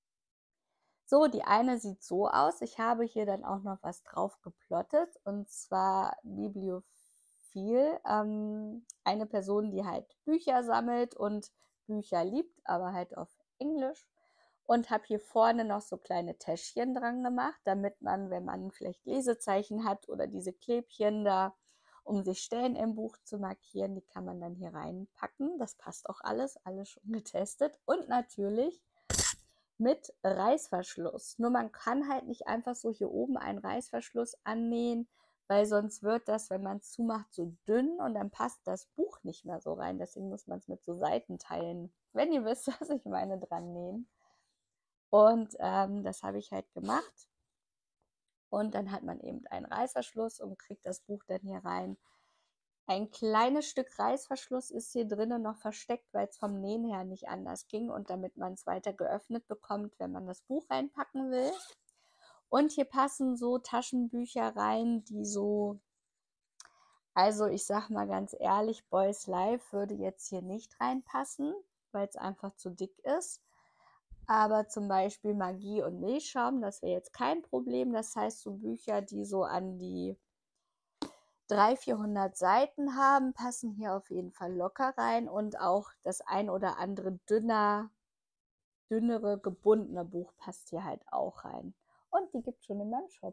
So, die eine sieht so aus. Ich habe hier dann auch noch was drauf geplottet, und zwar Bibliophil, ähm, eine Person, die halt Bücher sammelt und Bücher liebt, aber halt auf Englisch. Und habe hier vorne noch so kleine Täschchen dran gemacht, damit man, wenn man vielleicht Lesezeichen hat oder diese Klebchen da, um sich Stellen im Buch zu markieren, die kann man dann hier reinpacken. Das passt auch alles, alles schon getestet. Und natürlich mit Reißverschluss. Nur man kann halt nicht einfach so hier oben einen Reißverschluss annähen, weil sonst wird das, wenn man es zumacht, so dünn und dann passt das Buch nicht mehr so rein. Deswegen muss man es mit so Seitenteilen, wenn ihr wisst, was ich meine, dran nähen. Und ähm, das habe ich halt gemacht. Und dann hat man eben einen Reißverschluss und kriegt das Buch dann hier rein. Ein kleines Stück Reißverschluss ist hier drinnen noch versteckt, weil es vom Nähen her nicht anders ging und damit man es weiter geöffnet bekommt, wenn man das Buch reinpacken will. Und hier passen so Taschenbücher rein, die so, also ich sag mal ganz ehrlich, Boys Life würde jetzt hier nicht reinpassen, weil es einfach zu dick ist. Aber zum Beispiel Magie und Milchschaum, das wäre jetzt kein Problem. Das heißt, so Bücher, die so an die dreihundert, vierhundert Seiten haben, passen hier auf jeden Fall locker rein. Und auch das ein oder andere dünner, dünnere, gebundene Buch passt hier halt auch rein. Und die gibt es schon in meinem Shop.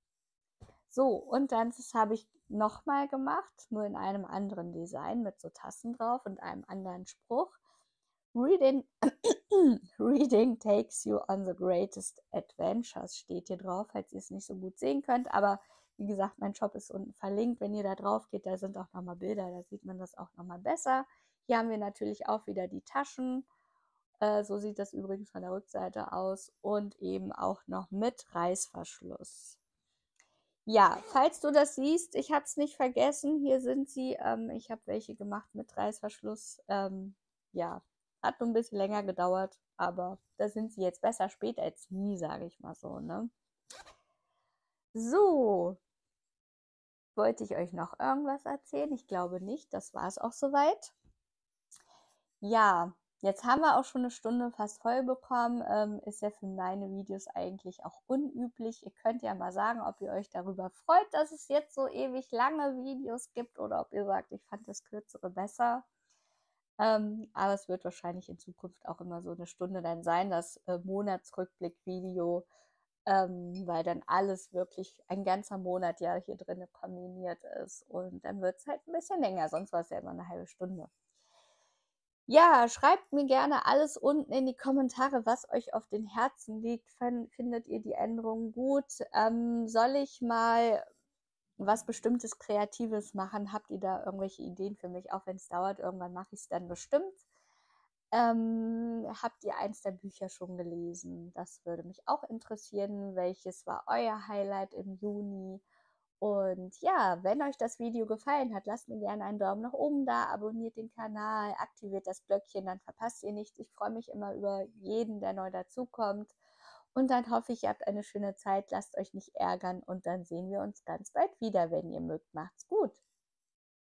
So, und dann das habe ich nochmal gemacht, nur in einem anderen Design mit so Tassen drauf und einem anderen Spruch. Reading, Reading takes you on the greatest adventures steht hier drauf, falls ihr es nicht so gut sehen könnt. Aber wie gesagt, mein Shop ist unten verlinkt. Wenn ihr da drauf geht, da sind auch nochmal Bilder, da sieht man das auch nochmal besser. Hier haben wir natürlich auch wieder die Taschen. Äh, so sieht das übrigens von der Rückseite aus. Und eben auch noch mit Reißverschluss. Ja, falls du das siehst, ich habe es nicht vergessen. Hier sind sie. Ähm, ich habe welche gemacht mit Reißverschluss. Ähm, ja, hat nur ein bisschen länger gedauert, aber da sind sie jetzt besser spät als nie, sage ich mal so, ne? So, wollte ich euch noch irgendwas erzählen? Ich glaube nicht, das war es auch soweit. Ja, jetzt haben wir auch schon eine Stunde fast voll bekommen. Ähm, ist ja für meine Videos eigentlich auch unüblich. Ihr könnt ja mal sagen, ob ihr euch darüber freut, dass es jetzt so ewig lange Videos gibt oder ob ihr sagt, ich fand das kürzere besser. Ähm, aber es wird wahrscheinlich in Zukunft auch immer so eine Stunde dann sein, das äh, Monatsrückblick-Video, ähm, weil dann alles wirklich ein ganzer Monat ja hier drin kombiniert ist. Und dann wird es halt ein bisschen länger, sonst war es ja immer eine halbe Stunde. Ja, schreibt mir gerne alles unten in die Kommentare, was euch auf den Herzen liegt. Findet ihr die Änderungen gut? Ähm, soll ich mal was Bestimmtes Kreatives machen? Habt ihr da irgendwelche Ideen für mich? Auch wenn es dauert, irgendwann mache ich es dann bestimmt. Ähm, habt ihr eins der Bücher schon gelesen? Das würde mich auch interessieren. Welches war euer Highlight im Juni? Und ja, wenn euch das Video gefallen hat, lasst mir gerne einen Daumen nach oben da, abonniert den Kanal, aktiviert das Glöckchen, dann verpasst ihr nichts. Ich freue mich immer über jeden, der neu dazukommt. Und dann hoffe ich, ihr habt eine schöne Zeit, lasst euch nicht ärgern und dann sehen wir uns ganz bald wieder, wenn ihr mögt. Macht's gut!